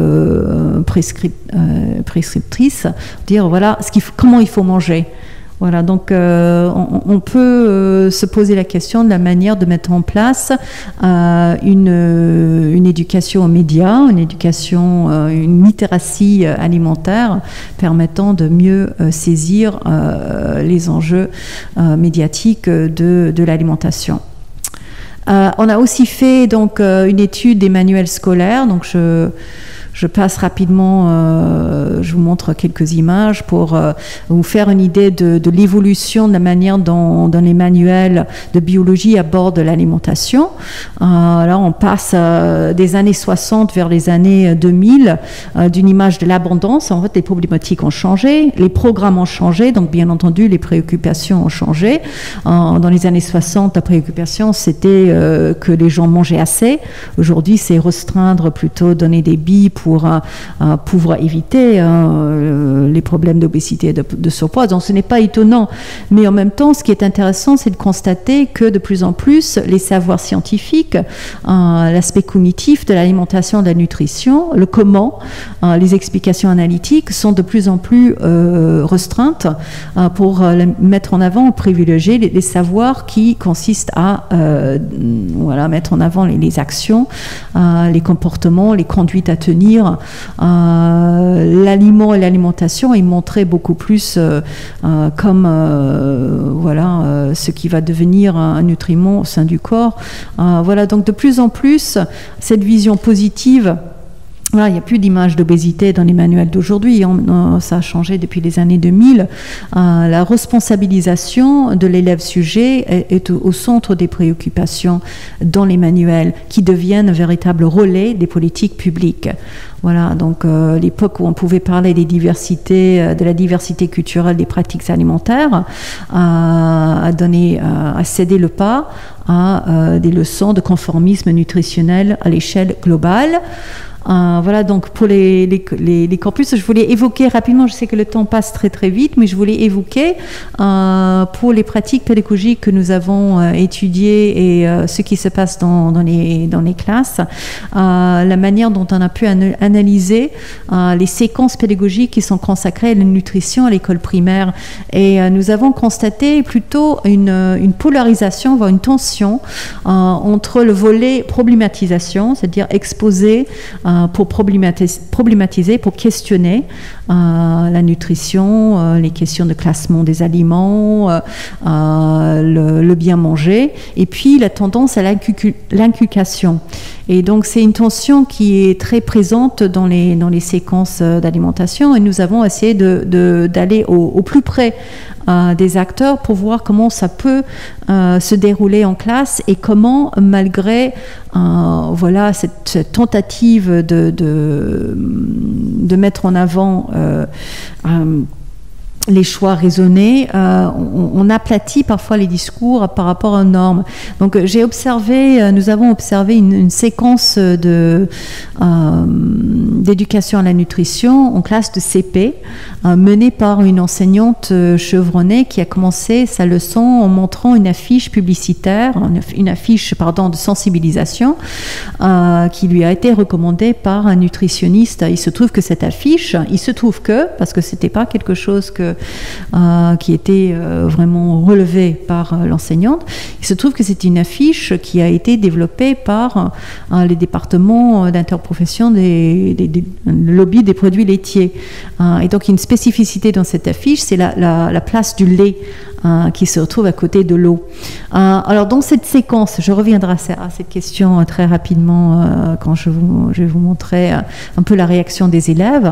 euh, prescrip euh, prescriptrice, dire voilà ce qu'il faut, comment il faut manger. Voilà, donc euh, on, on peut euh, se poser la question de la manière de mettre en place euh, une, une éducation aux médias, une éducation, euh, une littératie alimentaire permettant de mieux euh, saisir euh, les enjeux euh, médiatiques de, de l'alimentation. Euh, on a aussi fait donc euh, une étude des manuels scolaires. Donc je, je passe rapidement, euh, je vous montre quelques images pour euh, vous faire une idée de, de l'évolution de la manière dont, dont les manuels de biologie abordent l'alimentation. Euh, alors on passe euh, des années soixante vers les années deux mille, euh, d'une image de l'abondance. En fait, les problématiques ont changé, les programmes ont changé, donc bien entendu les préoccupations ont changé. Euh, dans les années soixante, la préoccupation c'était euh, que les gens mangeaient assez. Aujourd'hui, c'est restreindre, plutôt donner des billes pour pour euh, pouvoir éviter euh, les problèmes d'obésité et de, de surpoids. Donc ce n'est pas étonnant, mais en même temps, ce qui est intéressant, c'est de constater que de plus en plus, les savoirs scientifiques, euh, l'aspect cognitif de l'alimentation, de la nutrition, le comment, euh, les explications analytiques sont de plus en plus euh, restreintes euh, pour euh, mettre en avant, privilégier les, les savoirs qui consistent à euh, voilà, mettre en avant les, les actions, euh, les comportements, les conduites à tenir. Euh, l'aliment et l'alimentation est montré beaucoup plus euh, euh, comme euh, voilà, euh, ce qui va devenir un, un nutriment au sein du corps. Euh, voilà, donc de plus en plus, cette vision positive. Voilà, il n'y a plus d'image d'obésité dans les manuels d'aujourd'hui, ça a changé depuis les années deux mille. Euh, la responsabilisation de l'élève sujet est, est au, au centre des préoccupations dans les manuels, qui deviennent un véritable relais des politiques publiques. Voilà, donc euh, l'époque où on pouvait parler des diversités, euh, de la diversité culturelle des pratiques alimentaires, euh, a donné, euh, a cédé le pas à euh, des leçons de conformisme nutritionnel à l'échelle globale. Euh, voilà, donc pour les, les, les, les campus, je voulais évoquer rapidement, je sais que le temps passe très très vite, mais je voulais évoquer euh, pour les pratiques pédagogiques que nous avons euh, étudiées et euh, ce qui se passe dans, dans, les, dans les classes, euh, la manière dont on a pu an analyser euh, les séquences pédagogiques qui sont consacrées à la nutrition à l'école primaire. Et euh, nous avons constaté plutôt une, une polarisation, voire une tension euh, entre le volet problématisation, c'est-à-dire exposer euh, pour problématiser, problématiser, pour questionner euh, la nutrition, euh, les questions de classement des aliments, euh, euh, le, le bien manger, et puis la tendance à l'inculcation. Et donc c'est une tension qui est très présente dans les, dans les séquences d'alimentation, et nous avons essayé de, de, d'aller au, au plus près Euh, des acteurs pour voir comment ça peut euh, se dérouler en classe et comment, malgré euh, voilà, cette, cette tentative de, de, de mettre en avant euh, euh, les choix raisonnés, euh, on, on aplatit parfois les discours par rapport aux normes. Donc j'ai observé, nous avons observé une, une séquence de, euh, d'éducation à la nutrition en classe de C P, euh, menée par une enseignante chevronnée qui a commencé sa leçon en montrant une affiche publicitaire, une affiche pardon, de sensibilisation euh, qui lui a été recommandée par un nutritionniste. Il se trouve que cette affiche, il se trouve que, parce que c'était pas quelque chose que Euh, qui était euh, vraiment relevée par euh, l'enseignante. Il se trouve que c'est une affiche qui a été développée par euh, les départements d'interprofession des, des, des lobbies des produits laitiers. Euh, et donc, une spécificité dans cette affiche, c'est la, la, la place du lait euh, qui se retrouve à côté de l'eau. Euh, alors, dans cette séquence, je reviendrai à cette question euh, très rapidement euh, quand je, vous, je vais vous montrer euh, un peu la réaction des élèves.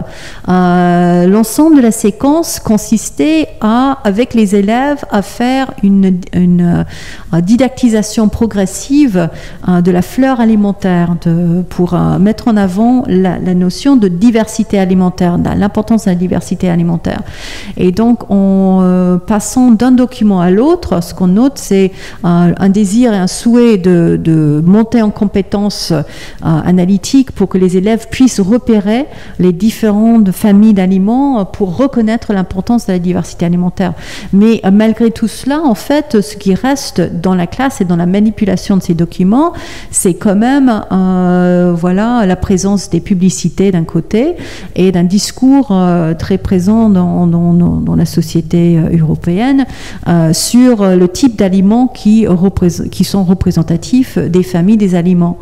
Euh, l'ensemble de la séquence consistait à, avec les élèves, à faire une, une euh, didactisation progressive euh, de la fleur alimentaire de, pour euh, mettre en avant la, la notion de diversité alimentaire, l'importance de la diversité alimentaire. Et donc, en euh, passant d'un document à l'autre, ce qu'on note, c'est euh, un désir et un souhait de, de monter en compétences euh, analytiques pour que les élèves puissent repérer les différentes familles d'aliments pour reconnaître l'importance de la diversité alimentaire. Mais euh, malgré tout cela, en fait, ce qui reste dans la classe et dans la manipulation de ces documents, c'est quand même euh, voilà, la présence des publicités d'un côté et d'un discours euh, très présent dans, dans, dans la société européenne euh, sur le type d'aliments qui, qui sont représentatifs des familles des aliments.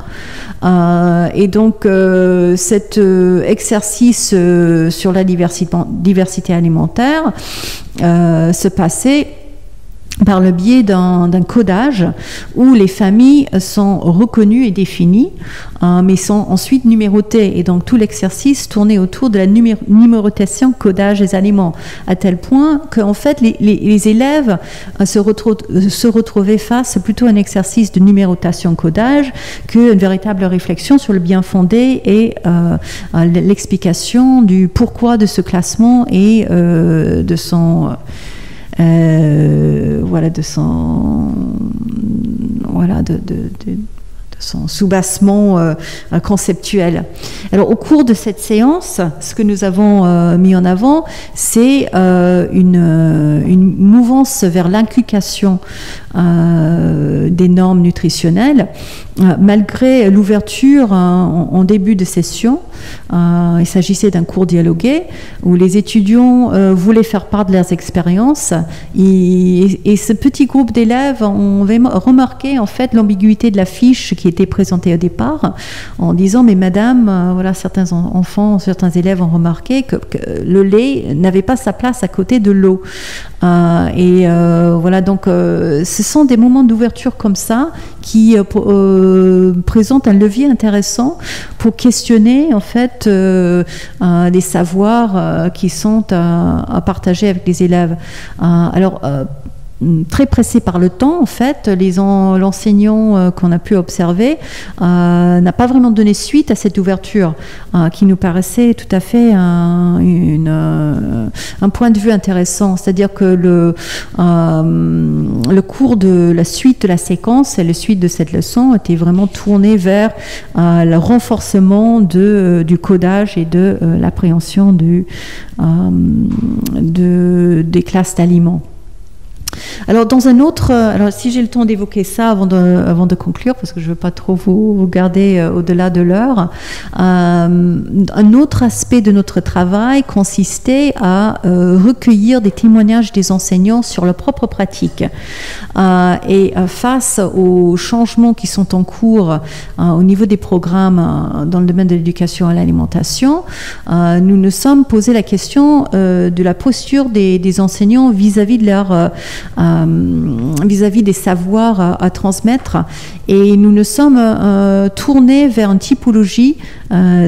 Euh, et donc, euh, cet euh, exercice euh, sur la diversité, diversité alimentaire euh, se passait par le biais d'un, d'un codage où les familles sont reconnues et définies, euh, mais sont ensuite numérotées. Et donc tout l'exercice tournait autour de la numé- numérotation codage des aliments, à tel point qu'en fait les, les, les élèves euh, se, retrou- se retrouvaient face plutôt à un exercice de numérotation codage qu'une véritable réflexion sur le bien fondé et euh, l'explication du pourquoi de ce classement et euh, de son... Euh, Euh, voilà, de son, voilà, de, de, de, de son soubassement euh, conceptuel. Alors, au cours de cette séance, ce que nous avons euh, mis en avant, c'est euh, une, une mouvance vers l'inculcation euh, des normes nutritionnelles, euh, malgré l'ouverture hein, en, en début de session. Euh, il s'agissait d'un cours dialogué où les étudiants euh, voulaient faire part de leurs expériences et, et ce petit groupe d'élèves ont remarqué en fait l'ambiguïté de la fiche qui était présentée au départ en disant mais madame, euh, voilà, certains enfants, certains élèves ont remarqué que, que le lait n'avait pas sa place à côté de l'eau. Euh, et euh, voilà, donc euh, ce sont des moments d'ouverture comme ça qui euh, euh, présentent un levier intéressant pour questionner en fait euh, euh, des savoirs euh, qui sont à, à partager avec les élèves. Euh, alors euh, très pressé par le temps, en fait, les en, l'enseignant euh, qu'on a pu observer euh, n'a pas vraiment donné suite à cette ouverture euh, qui nous paraissait tout à fait un, une, euh, un point de vue intéressant. C'est-à-dire que le, euh, le cours de la suite de la séquence et la suite de cette leçon était vraiment tourné vers euh, le renforcement de, du codage et de euh, l'appréhension du, euh, de, des classes d'aliments. Alors, dans un autre, alors si j'ai le temps d'évoquer ça avant de, avant de conclure, parce que je ne veux pas trop vous, vous garder euh, au-delà de l'heure, euh, un autre aspect de notre travail consistait à euh, recueillir des témoignages des enseignants sur leurs propres pratiques. Euh, et euh, face aux changements qui sont en cours euh, au niveau des programmes euh, dans le domaine de l'éducation à l'alimentation, euh, nous nous sommes posé la question euh, de la posture des, des enseignants vis-à-vis de leur euh, Euh, vis-à-vis des savoirs à, à transmettre, et nous nous sommes euh, tournés vers une typologie euh,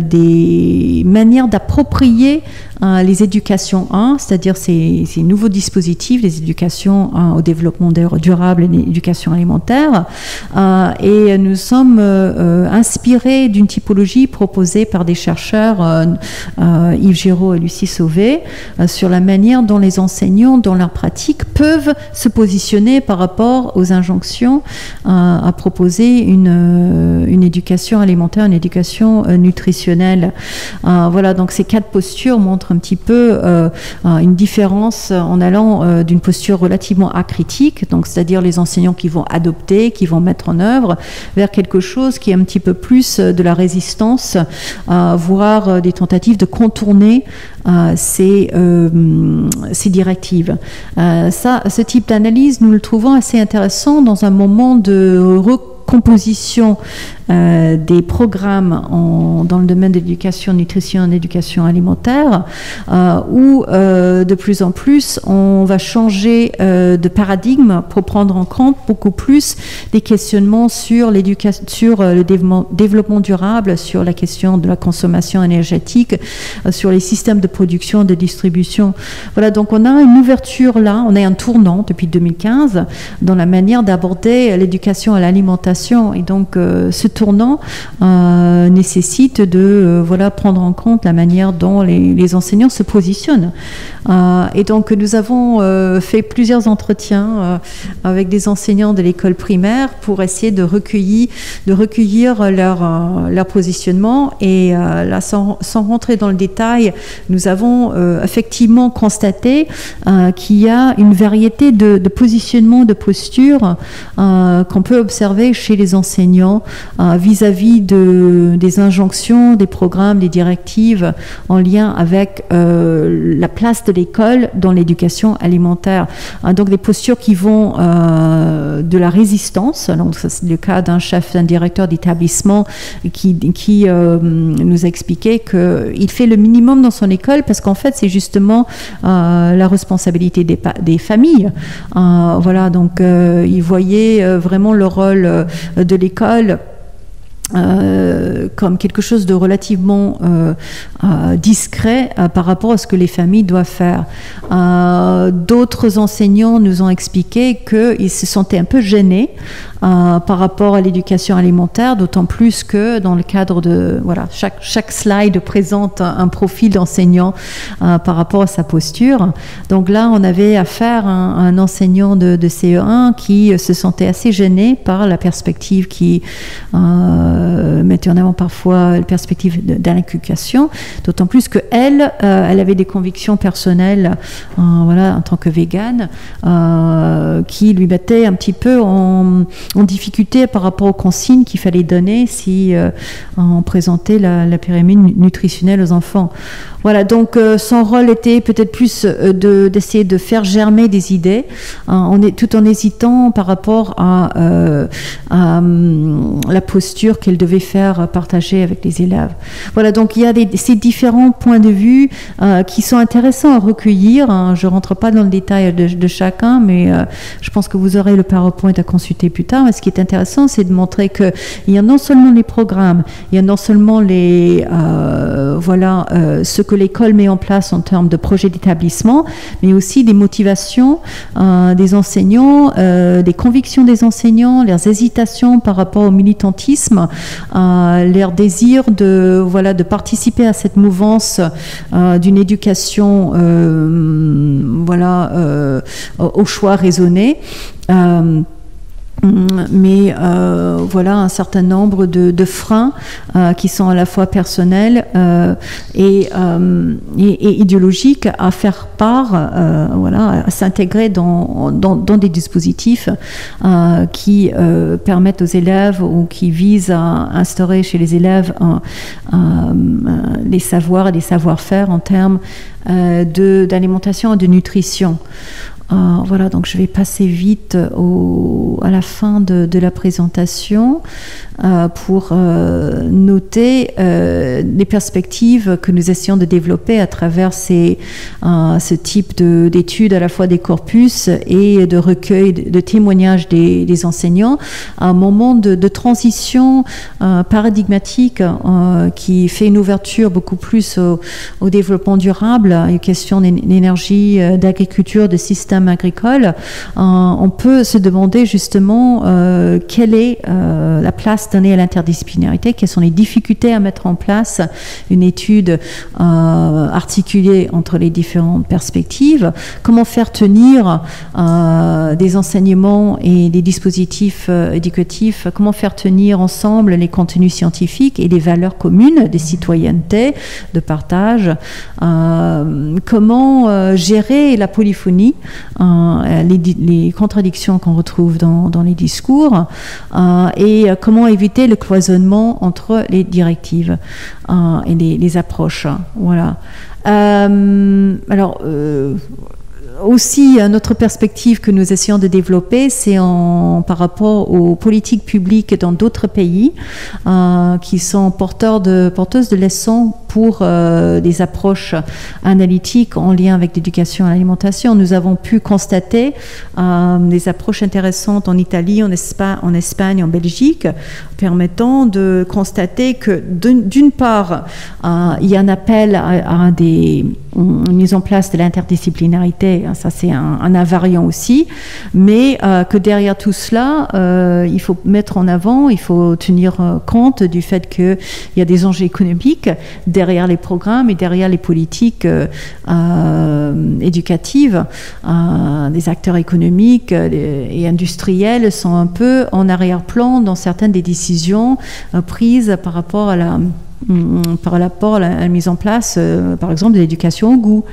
des manières d'approprier euh, les éducations un, c'est-à-dire ces, ces nouveaux dispositifs, les éducations un, au développement durable et l'éducation alimentaire. Euh, et nous sommes euh, inspirés d'une typologie proposée par des chercheurs, euh, euh, Yves Giraud et Lucie Sauvé, euh, sur la manière dont les enseignants, dans leur pratique, peuvent se positionner par rapport aux injonctions euh, à proposer une, euh, une éducation alimentaire, une éducation euh, nutritionnelle. Euh, voilà, donc ces quatre postures montrent un petit peu euh, une différence en allant euh, d'une posture relativement acritique, donc c'est-à-dire les enseignants qui vont adopter, qui vont mettre en œuvre, vers quelque chose qui est un petit peu plus de la résistance, euh, voire des tentatives de contourner euh, ces, euh, ces directives. Euh, ça, ce type d'analyse, nous le trouvons assez intéressant dans un moment de recomposition Euh, des programmes en, dans le domaine de l'éducation, nutrition et éducation alimentaire, euh, où euh, de plus en plus on va changer euh, de paradigme pour prendre en compte beaucoup plus des questionnements sur l'éducation, sur euh, le développement, développement durable, sur la question de la consommation énergétique, euh, sur les systèmes de production, de distribution. Voilà, donc on a une ouverture là, on a un tournant depuis deux mille quinze dans la manière d'aborder l'éducation à l'alimentation, et donc euh, ce tournant euh, nécessite de euh, voilà, prendre en compte la manière dont les, les enseignants se positionnent. Euh, et donc nous avons euh, fait plusieurs entretiens euh, avec des enseignants de l'école primaire pour essayer de recueillir, de recueillir leur, euh, leur positionnement. Et euh, là, sans, sans rentrer dans le détail, nous avons euh, effectivement constaté euh, qu'il y a une variété de, de positionnements, de postures euh, qu'on peut observer chez les enseignants vis-à-vis de, des injonctions, des programmes, des directives en lien avec euh, la place de l'école dans l'éducation alimentaire. Hein, donc des postures qui vont euh, de la résistance, donc ça, c'est le cas d'un chef, d'un directeur d'établissement qui, qui euh, nous a expliqué qu'il fait le minimum dans son école parce qu'en fait c'est justement euh, la responsabilité des, des familles. Euh, voilà, donc euh, il voyait euh, vraiment le rôle euh, de l'école Euh, comme quelque chose de relativement euh, euh, discret euh, par rapport à ce que les familles doivent faire. Euh, d'autres enseignants nous ont expliqué qu'ils se sentaient un peu gênés euh, par rapport à l'éducation alimentaire, d'autant plus que dans le cadre de... Voilà, chaque, chaque slide présente un, un profil d'enseignant euh, par rapport à sa posture. Donc là, on avait affaire à un, à un enseignant de, de C E un qui se sentait assez gêné par la perspective qui... Euh, mettait en avant parfois la perspective d'inculcation, d'autant plus qu'elle, euh, elle avait des convictions personnelles euh, voilà, en tant que végane euh, qui lui mettaient un petit peu en, en difficulté par rapport aux consignes qu'il fallait donner si euh, on présentait la, la pyramide nutritionnelle aux enfants. Voilà, donc euh, son rôle était peut-être plus euh, de, d'essayer de faire germer des idées, hein, on est, tout en hésitant par rapport à, euh, à um, la posture qu'elle devait faire partager avec les élèves. Voilà, donc il y a des, ces différents points de vue euh, qui sont intéressants à recueillir. Hein. Je ne rentre pas dans le détail de, de chacun, mais euh, je pense que vous aurez le PowerPoint à consulter plus tard. Mais ce qui est intéressant, c'est de montrer qu'il y a non seulement les programmes, il y a non seulement les, euh, voilà, euh, ce que l'école met en place en termes de projet d'établissement, mais aussi des motivations euh, des enseignants, euh, des convictions des enseignants, leurs hésitations par rapport au militantisme, euh, leur désir de, voilà, de participer à cette mouvance euh, d'une éducation euh, voilà, euh, au choix raisonné. Euh, mais euh, voilà un certain nombre de, de freins euh, qui sont à la fois personnels euh, et, euh, et, et idéologiques à faire part, euh, voilà, à s'intégrer dans, dans, dans des dispositifs euh, qui euh, permettent aux élèves ou qui visent à instaurer chez les élèves un, un, les savoirs et les savoir-faire en termes euh, de, d'alimentation et de nutrition. Euh, voilà, donc je vais passer vite au, à la fin de, de la présentation euh, pour euh, noter euh, les perspectives que nous essayons de développer à travers ces, euh, ce type de, d'études, à la fois des corpus et de recueil de, de témoignages des, des enseignants, à un moment de, de transition euh, paradigmatique euh, qui fait une ouverture beaucoup plus au, au développement durable, une question d'énergie, d'agriculture, de système agricole. Euh, on peut se demander justement euh, quelle est euh, la place donnée à l'interdisciplinarité, quelles sont les difficultés à mettre en place une étude euh, articulée entre les différentes perspectives, comment faire tenir euh, des enseignements et des dispositifs euh, éducatifs, comment faire tenir ensemble les contenus scientifiques et les valeurs communes des citoyennetés, de partage, euh, comment euh, gérer la polyphonie, euh, les, les contradictions qu'on retrouve dans, dans les discours, euh, et comment éviter le cloisonnement entre les directives euh, et les, les approches. Voilà. Euh, alors, euh, aussi, notre perspective que nous essayons de développer, c'est en, par rapport aux politiques publiques dans d'autres pays euh, qui sont porteurs de, porteuses de leçons pour euh, des approches analytiques en lien avec l'éducation et l'alimentation. Nous avons pu constater euh, des approches intéressantes en Italie, en, Espa- en Espagne, en Belgique, permettant de constater que d'une part, euh, il y a un appel à, à des, une mise en place de l'interdisciplinarité, ça c'est un, un invariant aussi, mais euh, que derrière tout cela, euh, il faut mettre en avant, il faut tenir compte du fait qu'il y a des enjeux économiques derrière les programmes et derrière les politiques euh, euh, éducatives. Euh, des acteurs économiques et industriels sont un peu en arrière-plan dans certaines des décisions euh, prises par rapport à la par rapport à la, à la mise en place, euh, par exemple, de l'éducation au goût.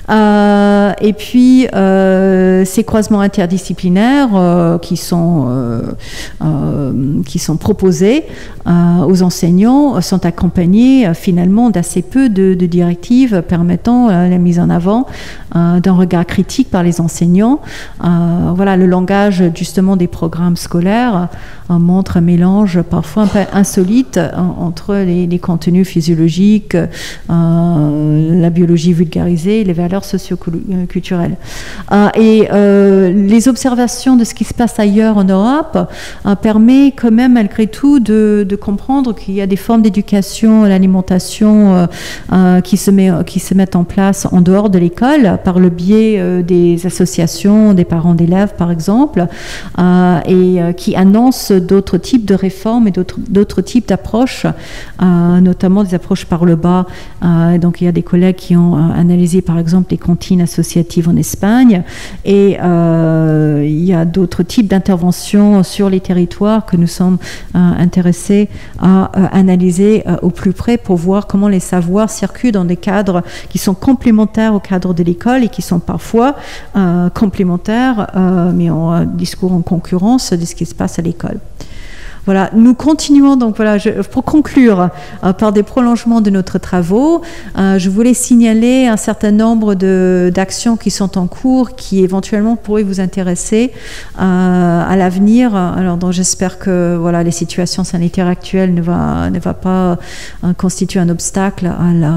Euh, et puis, euh, ces croisements interdisciplinaires euh, qui sont, euh, euh, qui sont proposés euh, aux enseignants sont accompagnés euh, finalement d'assez peu de, de directives permettant euh, la mise en avant euh, d'un regard critique par les enseignants. Euh, voilà, le langage justement des programmes scolaires euh, montre un mélange parfois un peu insolite euh, entre les, les contenus physiologiques, euh, la biologie vulgarisée, les valeurs socio-culturelles. Euh, et euh, les observations de ce qui se passe ailleurs en Europe euh, permet quand même malgré tout de, de comprendre qu'il y a des formes d'éducation à l'alimentation euh, euh, qui, se met, qui se mettent en place en dehors de l'école par le biais euh, des associations, des parents d'élèves par exemple, euh, et euh, qui annoncent d'autres types de réformes et d'autres, d'autres types d'approches, euh, notamment des approches par le bas. Euh, donc il y a des collègues qui ont euh, analysé par exemple les cantines associatives en Espagne, et euh, il y a d'autres types d'interventions sur les territoires que nous sommes euh, intéressés à euh, analyser euh, au plus près pour voir comment les savoirs circulent dans des cadres qui sont complémentaires au cadre de l'école et qui sont parfois euh, complémentaires euh, mais en euh, discours en concurrence de ce qui se passe à l'école. Voilà, nous continuons donc voilà, je, pour conclure euh, par des prolongements de notre travaux, euh, je voulais signaler un certain nombre de, d'actions qui sont en cours, qui éventuellement pourraient vous intéresser euh, à l'avenir. Alors donc j'espère que voilà, les situations sanitaires actuelles ne va, ne va pas euh, constituer un obstacle à la,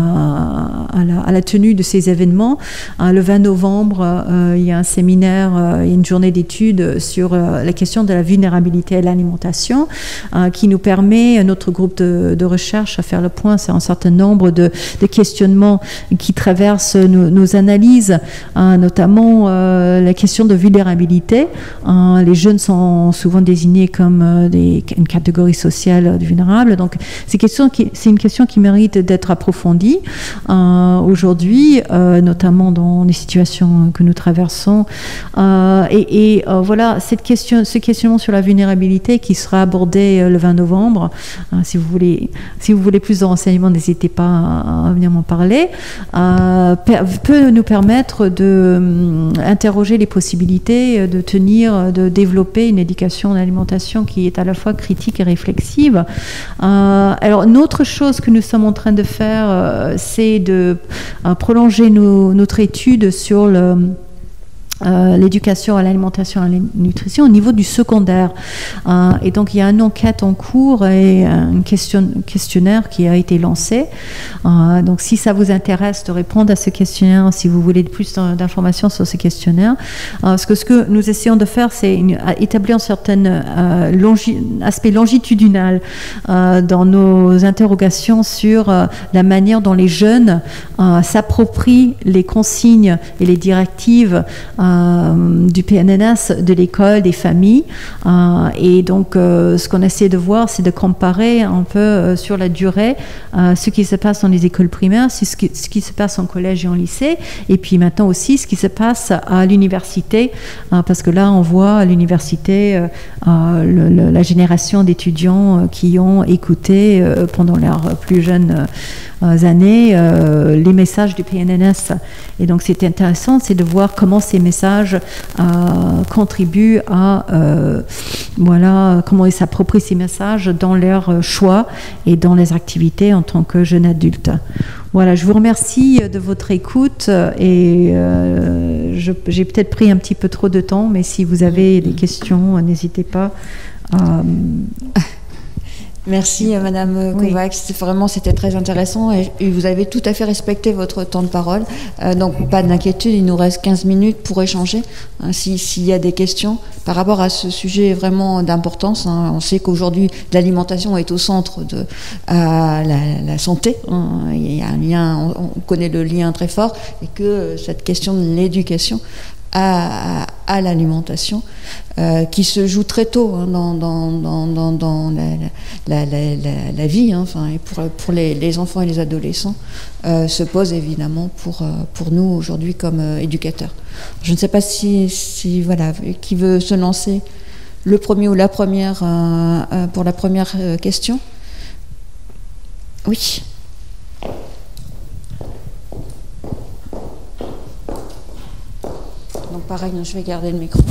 à la, à la tenue de ces événements. Euh, le vingt novembre, euh, il y a un séminaire, euh, il y a une journée d'études sur euh, la question de la vulnérabilité à l'alimentation. Euh, qui nous permet, notre groupe de, de recherche, à faire le point sur un certain nombre de, de questionnements qui traversent nos, nos analyses, euh, notamment euh, la question de vulnérabilité. Euh, les jeunes sont souvent désignés comme euh, des, une catégorie sociale vulnérable, donc c'est, question qui, c'est une question qui mérite d'être approfondie euh, aujourd'hui, euh, notamment dans les situations que nous traversons. Euh, et et euh, voilà, cette question, ce questionnement sur la vulnérabilité qui sera abordé le vingt novembre. Euh, si vous voulez, si vous voulez plus de renseignements, n'hésitez pas à, à venir m'en parler. Euh, peut nous permettre de euh, interroger les possibilités de tenir, de développer une éducation en alimentation qui est à la fois critique et réflexive. Euh, alors, une autre chose que nous sommes en train de faire, euh, c'est de euh, prolonger nos, notre étude sur le Euh, l'éducation à l'alimentation et à la nutrition au niveau du secondaire. Euh, et donc, il y a une enquête en cours et un question, questionnaire qui a été lancé. Euh, donc, si ça vous intéresse de répondre à ce questionnaire, si vous voulez plus d'informations sur ce questionnaire, euh, parce que ce que nous essayons de faire, c'est une, établir un certain euh, longi, aspect longitudinal euh, dans nos interrogations sur euh, la manière dont les jeunes euh, s'approprient les consignes et les directives euh, du P N N S, de l'école, des familles. Euh, et donc, euh, ce qu'on essaie de voir, c'est de comparer un peu euh, sur la durée euh, ce qui se passe dans les écoles primaires, ce qui, ce qui se passe en collège et en lycée, et puis maintenant aussi ce qui se passe à l'université, euh, parce que là, on voit à l'université euh, euh, le, le, la génération d'étudiants euh, qui ont écouté euh, pendant leurs plus jeunes euh, années euh, les messages du P N N S. Et donc, c'est intéressant, c'est de voir comment ces messages Euh, contribuent à euh, voilà, comment ils s'approprient ces messages dans leurs choix et dans les activités en tant que jeunes adultes. Voilà, je vous remercie de votre écoute et euh, je, j'ai peut-être pris un petit peu trop de temps, mais si vous avez des questions, n'hésitez pas. Euh, Merci Madame Kovacs, oui. Vraiment c'était très intéressant et, et vous avez tout à fait respecté votre temps de parole, euh, donc pas d'inquiétude, il nous reste quinze minutes pour échanger hein, si, s'il y a des questions par rapport à ce sujet vraiment d'importance. Hein. On sait qu'aujourd'hui l'alimentation est au centre de euh, la, la santé, hein. Il y a un lien, on, on connaît le lien très fort et que cette question de l'éducation à, à, à l'alimentation euh, qui se joue très tôt hein, dans, dans, dans, dans, dans la, la, la, la, la vie hein, enfin, et pour, pour les, les enfants et les adolescents euh, se pose évidemment pour, pour nous aujourd'hui comme euh, éducateurs. Je ne sais pas si, si voilà, qui veut se lancer, le premier ou la première euh, euh, pour la première euh, question. Oui. Donc pareil, je vais garder le micro.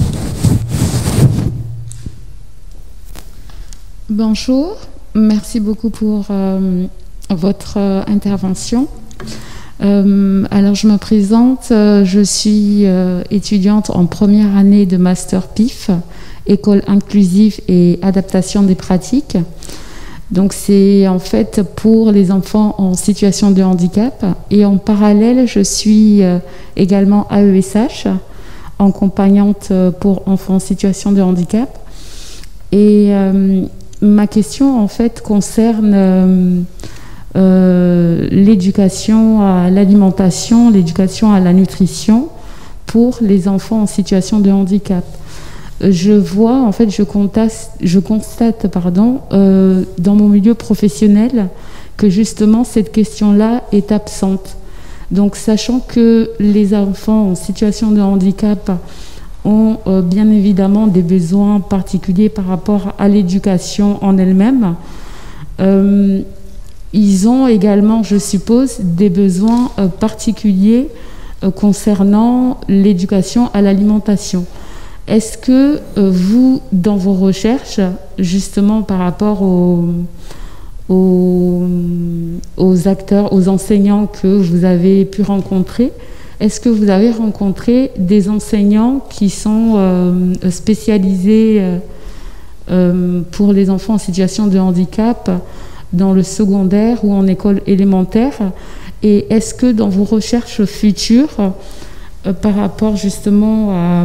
Bonjour, merci beaucoup pour euh, votre euh, intervention. Euh, alors je me présente, euh, je suis euh, étudiante en première année de Master P I F, École inclusive et adaptation des pratiques. Donc c'est en fait pour les enfants en situation de handicap et en parallèle je suis euh, également A E S H, accompagnante pour enfants en situation de handicap et euh, ma question en fait concerne euh, euh, l'éducation à l'alimentation, l'éducation à la nutrition pour les enfants en situation de handicap. Je vois, en fait, je constate, je constate pardon, euh, dans mon milieu professionnel que justement cette question-là est absente. Donc, sachant que les enfants en situation de handicap ont euh, bien évidemment des besoins particuliers par rapport à l'éducation en elle-même, euh, ils ont également, je suppose, des besoins euh, particuliers euh, concernant l'éducation à l'alimentation. Est-ce que euh, vous, dans vos recherches, justement par rapport aux, aux, aux acteurs, aux enseignants que vous avez pu rencontrer, est-ce que vous avez rencontré des enseignants qui sont euh, spécialisés euh, euh, pour les enfants en situation de handicap dans le secondaire ou en école élémentaire? Et est-ce que dans vos recherches futures, euh, par rapport justement à...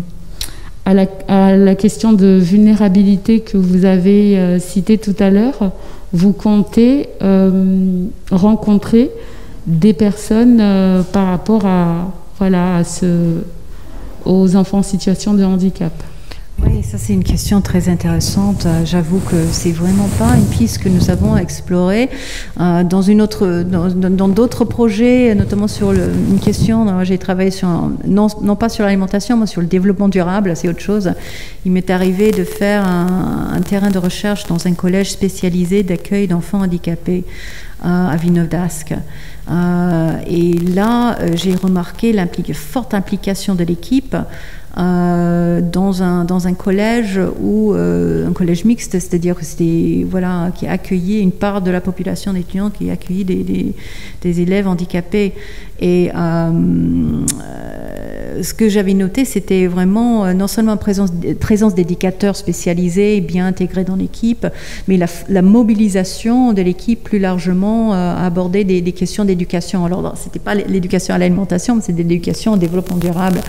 À la, à la question de vulnérabilité que vous avez euh, citée tout à l'heure, vous comptez euh, rencontrer des personnes euh, par rapport à, voilà, à ce, aux enfants en situation de handicap? Oui, ça c'est une question très intéressante. J'avoue que c'est vraiment pas une piste que nous avons explorée euh, dans une autre, dans, dans d'autres projets, notamment sur le, une question. Moi, j'ai travaillé sur non, non pas sur l'alimentation, mais sur le développement durable. C'est autre chose. Il m'est arrivé de faire un, un terrain de recherche dans un collège spécialisé d'accueil d'enfants handicapés euh, à Villeneuve-d'Ascq. Euh, et là, euh, j'ai remarqué l'implique, forte implication de l'équipe euh, dans, un, dans un collège ou euh, un collège mixte, c'est-à-dire que c'était, voilà, qui accueillait une part de la population d'étudiants, qui accueillait des, des, des élèves handicapés. Et euh, euh, ce que j'avais noté, c'était vraiment euh, non seulement la présence, présence d'éducateurs spécialisés, bien intégrés dans l'équipe, mais la, la mobilisation de l'équipe plus largement euh, à aborder des, des questions d'éducation. Alors, ce n'était pas l'éducation à l'alimentation, mais c'était l'éducation au développement durable.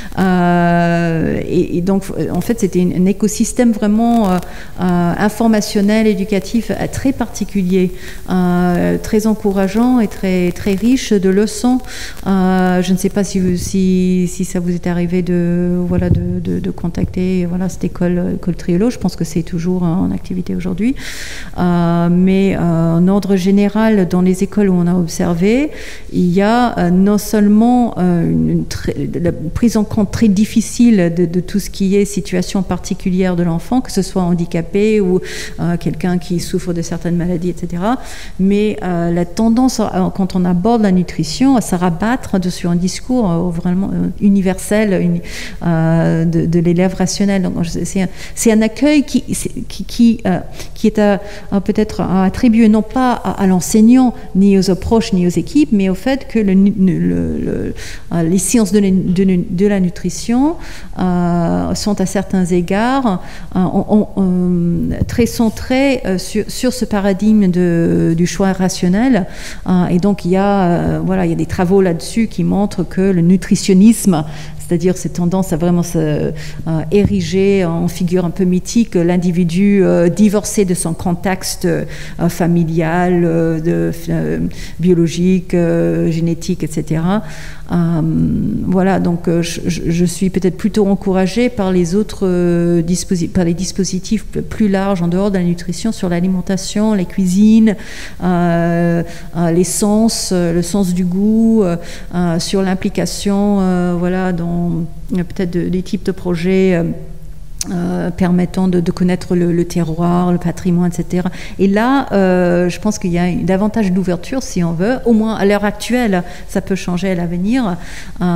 Euh, et, et donc, en fait, c'était un écosystème vraiment euh, euh, informationnel, éducatif, euh, très particulier, euh, très encourageant et très, très riche de leçons. Euh, je ne sais pas si, si, si ça vous est arrivé de, voilà, de, de, de contacter voilà, cette école, école Triolo. Je pense que c'est toujours en activité aujourd'hui. Euh, mais euh, en ordre général, dans les écoles où on a observé, il y a euh, non seulement euh, une, une très, la prise en compte très difficile de, de tout ce qui est situation particulière de l'enfant, que ce soit handicapé ou euh, quelqu'un qui souffre de certaines maladies, et cetera. Mais euh, la tendance, quand on aborde la nutrition, à se rabattre de, sur un discours euh, vraiment euh, universel une, euh, de, de l'élève rationnel. Donc, c'est, un, c'est un accueil qui, qui, qui, euh, qui est à, à peut-être attribué non pas à, à l'enseignant, ni aux approches, ni aux équipes, mais au fait que le, le, le, les sciences de, de, de la nutrition euh, sont à certains égards euh, on, on, très centrées euh, sur, sur ce paradigme de, du choix rationnel. Euh, et donc, il y a, euh, voilà, il y a des travaux là-dessus qui montrent que le nutritionnisme, c'est-à-dire cette tendance à vraiment se euh, ériger en figure un peu mythique, l'individu euh, divorcé de son contexte euh, familial, euh, de, euh, biologique, euh, génétique, et cetera. Euh, voilà, donc euh, je, je suis peut-être plutôt encouragée par les autres euh, disposi- par les dispositifs plus larges en dehors de la nutrition sur l'alimentation, les cuisines, euh, euh, les sens, euh, le sens du goût, euh, euh, sur l'implication, euh, voilà, dans peut-être de, des types de projets. Euh, Euh, permettant de, de connaître le, le terroir, le patrimoine, et cetera. Et là, euh, je pense qu'il y a davantage d'ouverture, si on veut, au moins à l'heure actuelle, ça peut changer à l'avenir, euh,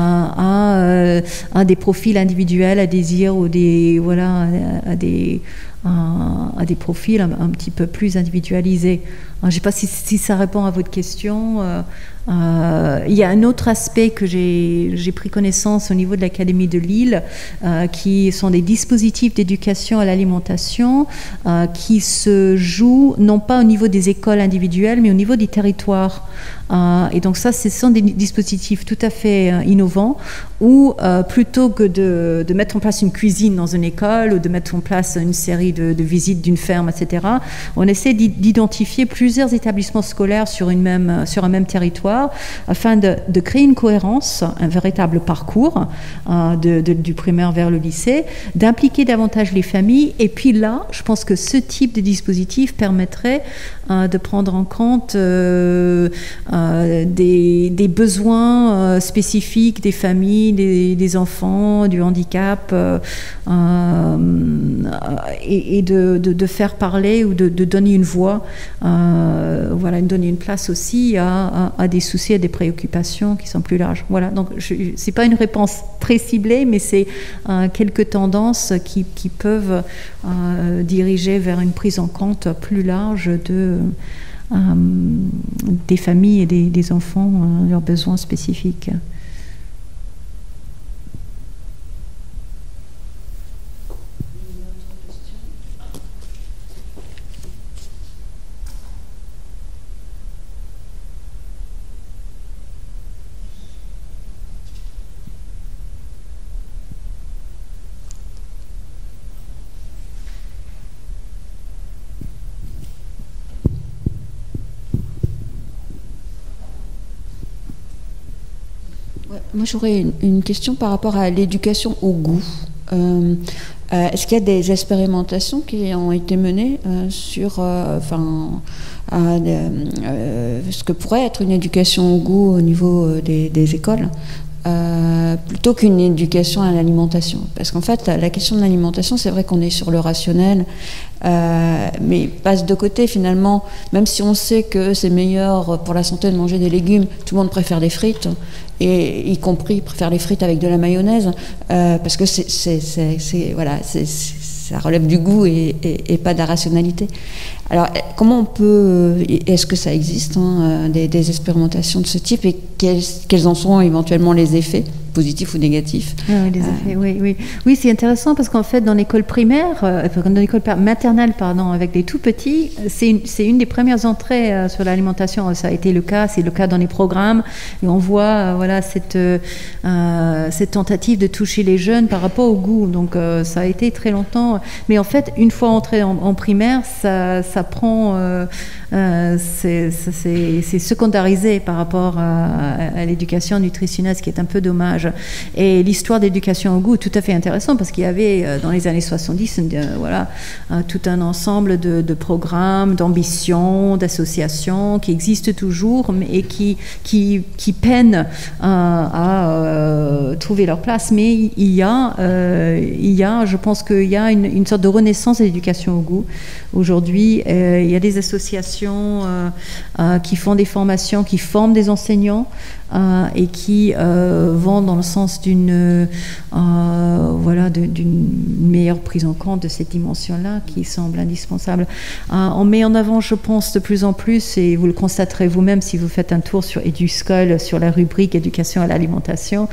à, euh, à des profils individuels, à des ou des, voilà, à, à des, à, à des profils un, un petit peu plus individualisés. Alors, je ne sais pas si, si ça répond à votre question. Euh, Euh, il y a un autre aspect que j'ai, j'ai pris connaissance au niveau de l'Académie de Lille, euh, qui sont des dispositifs d'éducation à l'alimentation euh, qui se jouent non pas au niveau des écoles individuelles, mais au niveau des territoires. Euh, et donc ça, ce sont des dispositifs tout à fait euh, innovants où euh, plutôt que de, de mettre en place une cuisine dans une école ou de mettre en place une série de, de visites d'une ferme, et cetera, on essaie d'identifier plusieurs établissements scolaires sur, une même, sur un même territoire afin de, de créer une cohérence, un véritable parcours euh, de, de, du primaire vers le lycée, d'impliquer davantage les familles. Et puis là, je pense que ce type de dispositif permettrait euh, de prendre en compte euh, euh, des, des besoins euh, spécifiques des familles, des, des enfants, du handicap, euh, euh, et, et de, de, de faire parler ou de, de donner une voix, euh, voilà, de donner une place aussi à, à, à des soucis, à des préoccupations qui sont plus larges. Voilà, donc ce n'est pas une réponse très ciblée, mais c'est euh, quelques tendances qui, qui peuvent euh, diriger vers une prise en compte plus large de, euh, des familles et des, des enfants, euh, leurs besoins spécifiques. Moi, j'aurais une, une question par rapport à l'éducation au goût. Euh, euh, est-ce qu'il y a des expérimentations qui ont été menées euh, sur euh, enfin, euh, euh, ce que pourrait être une éducation au goût au niveau des, des écoles, euh, plutôt qu'une éducation à l'alimentation. Parce qu'en fait, la question de l'alimentation, c'est vrai qu'on est sur le rationnel, euh, mais il passe de côté finalement, même si on sait que c'est meilleur pour la santé de manger des légumes, tout le monde préfère les frites, et y compris préfère les frites avec de la mayonnaise, euh, parce que c'est, c'est, c'est, c'est, voilà, c'est, c'est, ça relève du goût et, et, et pas de la rationalité. Alors, comment on peut, est-ce que ça existe, hein, des, des expérimentations de ce type, et quels, quels en sont éventuellement les effets, positifs ou négatifs? Ah, oui, les effets, euh, oui, oui. Oui, c'est intéressant parce qu'en fait, dans l'école primaire, euh, dans l'école maternelle, pardon, avec les tout petits, c'est une, c'est une des premières entrées euh, sur l'alimentation. Ça a été le cas, c'est le cas dans les programmes, et on voit, euh, voilà, cette, euh, cette tentative de toucher les jeunes par rapport au goût. Donc, euh, ça a été très longtemps. Mais en fait, une fois entré en, en primaire, ça, ça prend, euh, euh, c'est, c'est, c'est secondarisé par rapport à, à l'éducation nutritionnelle, ce qui est un peu dommage. Et l'histoire d'éducation au goût est tout à fait intéressante parce qu'il y avait euh, dans les années soixante-dix euh, voilà, euh, tout un ensemble de, de programmes, d'ambitions, d'associations qui existent toujours mais, et qui, qui, qui peinent euh, à euh, trouver leur place. Mais il y a, euh, il y a je pense qu'il y a une, une sorte de renaissance de l'éducation au goût. Aujourd'hui, euh, il y a des associations euh, euh, qui font des formations, qui forment des enseignants euh, et qui euh, vont dans le sens d'une euh, voilà, de, d'une meilleure prise en compte de cette dimension-là qui semble indispensable. Euh, on met en avant, je pense, de plus en plus, et vous le constaterez vous-même si vous faites un tour sur Eduscol, sur la rubrique éducation à l'alimentation,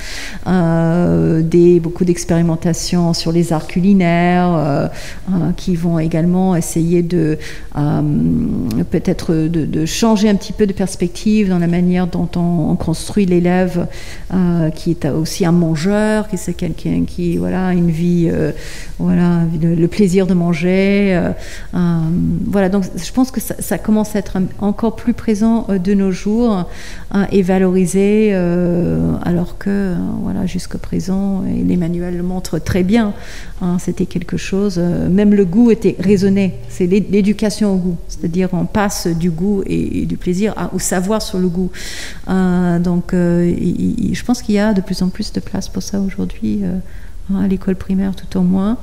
euh, des, beaucoup d'expérimentations sur les arts culinaires euh, euh, qui vont également essayer de euh, peut-être de, de changer un petit peu de perspective dans la manière dont on, on construit l'élève euh, qui est aussi un mangeur, qui c'est quelqu'un qui voilà une vie euh, voilà le, le plaisir de manger euh, euh, voilà, donc je pense que ça, ça commence à être un, encore plus présent euh, de nos jours euh, et valorisé euh, alors que euh, voilà jusqu'à présent, et les manuels le montrent très bien, hein, c'était quelque chose euh, même le goût était raisonné, c'est l'éducation au goût, c'est-à-dire on passe du goût et, et du plaisir à, au savoir sur le goût, euh, donc euh, il, il, je pense qu'il y a de plus en plus de place pour ça aujourd'hui euh, à l'école primaire tout au moins.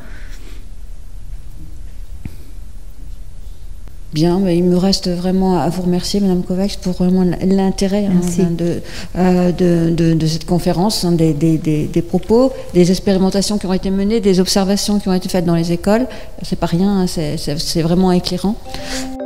Bien, mais il me reste vraiment à vous remercier, Madame Kovacs, pour vraiment l'intérêt hein, de, euh, de, de, de cette conférence, hein, des, des, des, des propos, des expérimentations qui ont été menées, des observations qui ont été faites dans les écoles. C'est pas rien, hein, c'est, c'est, c'est vraiment éclairant.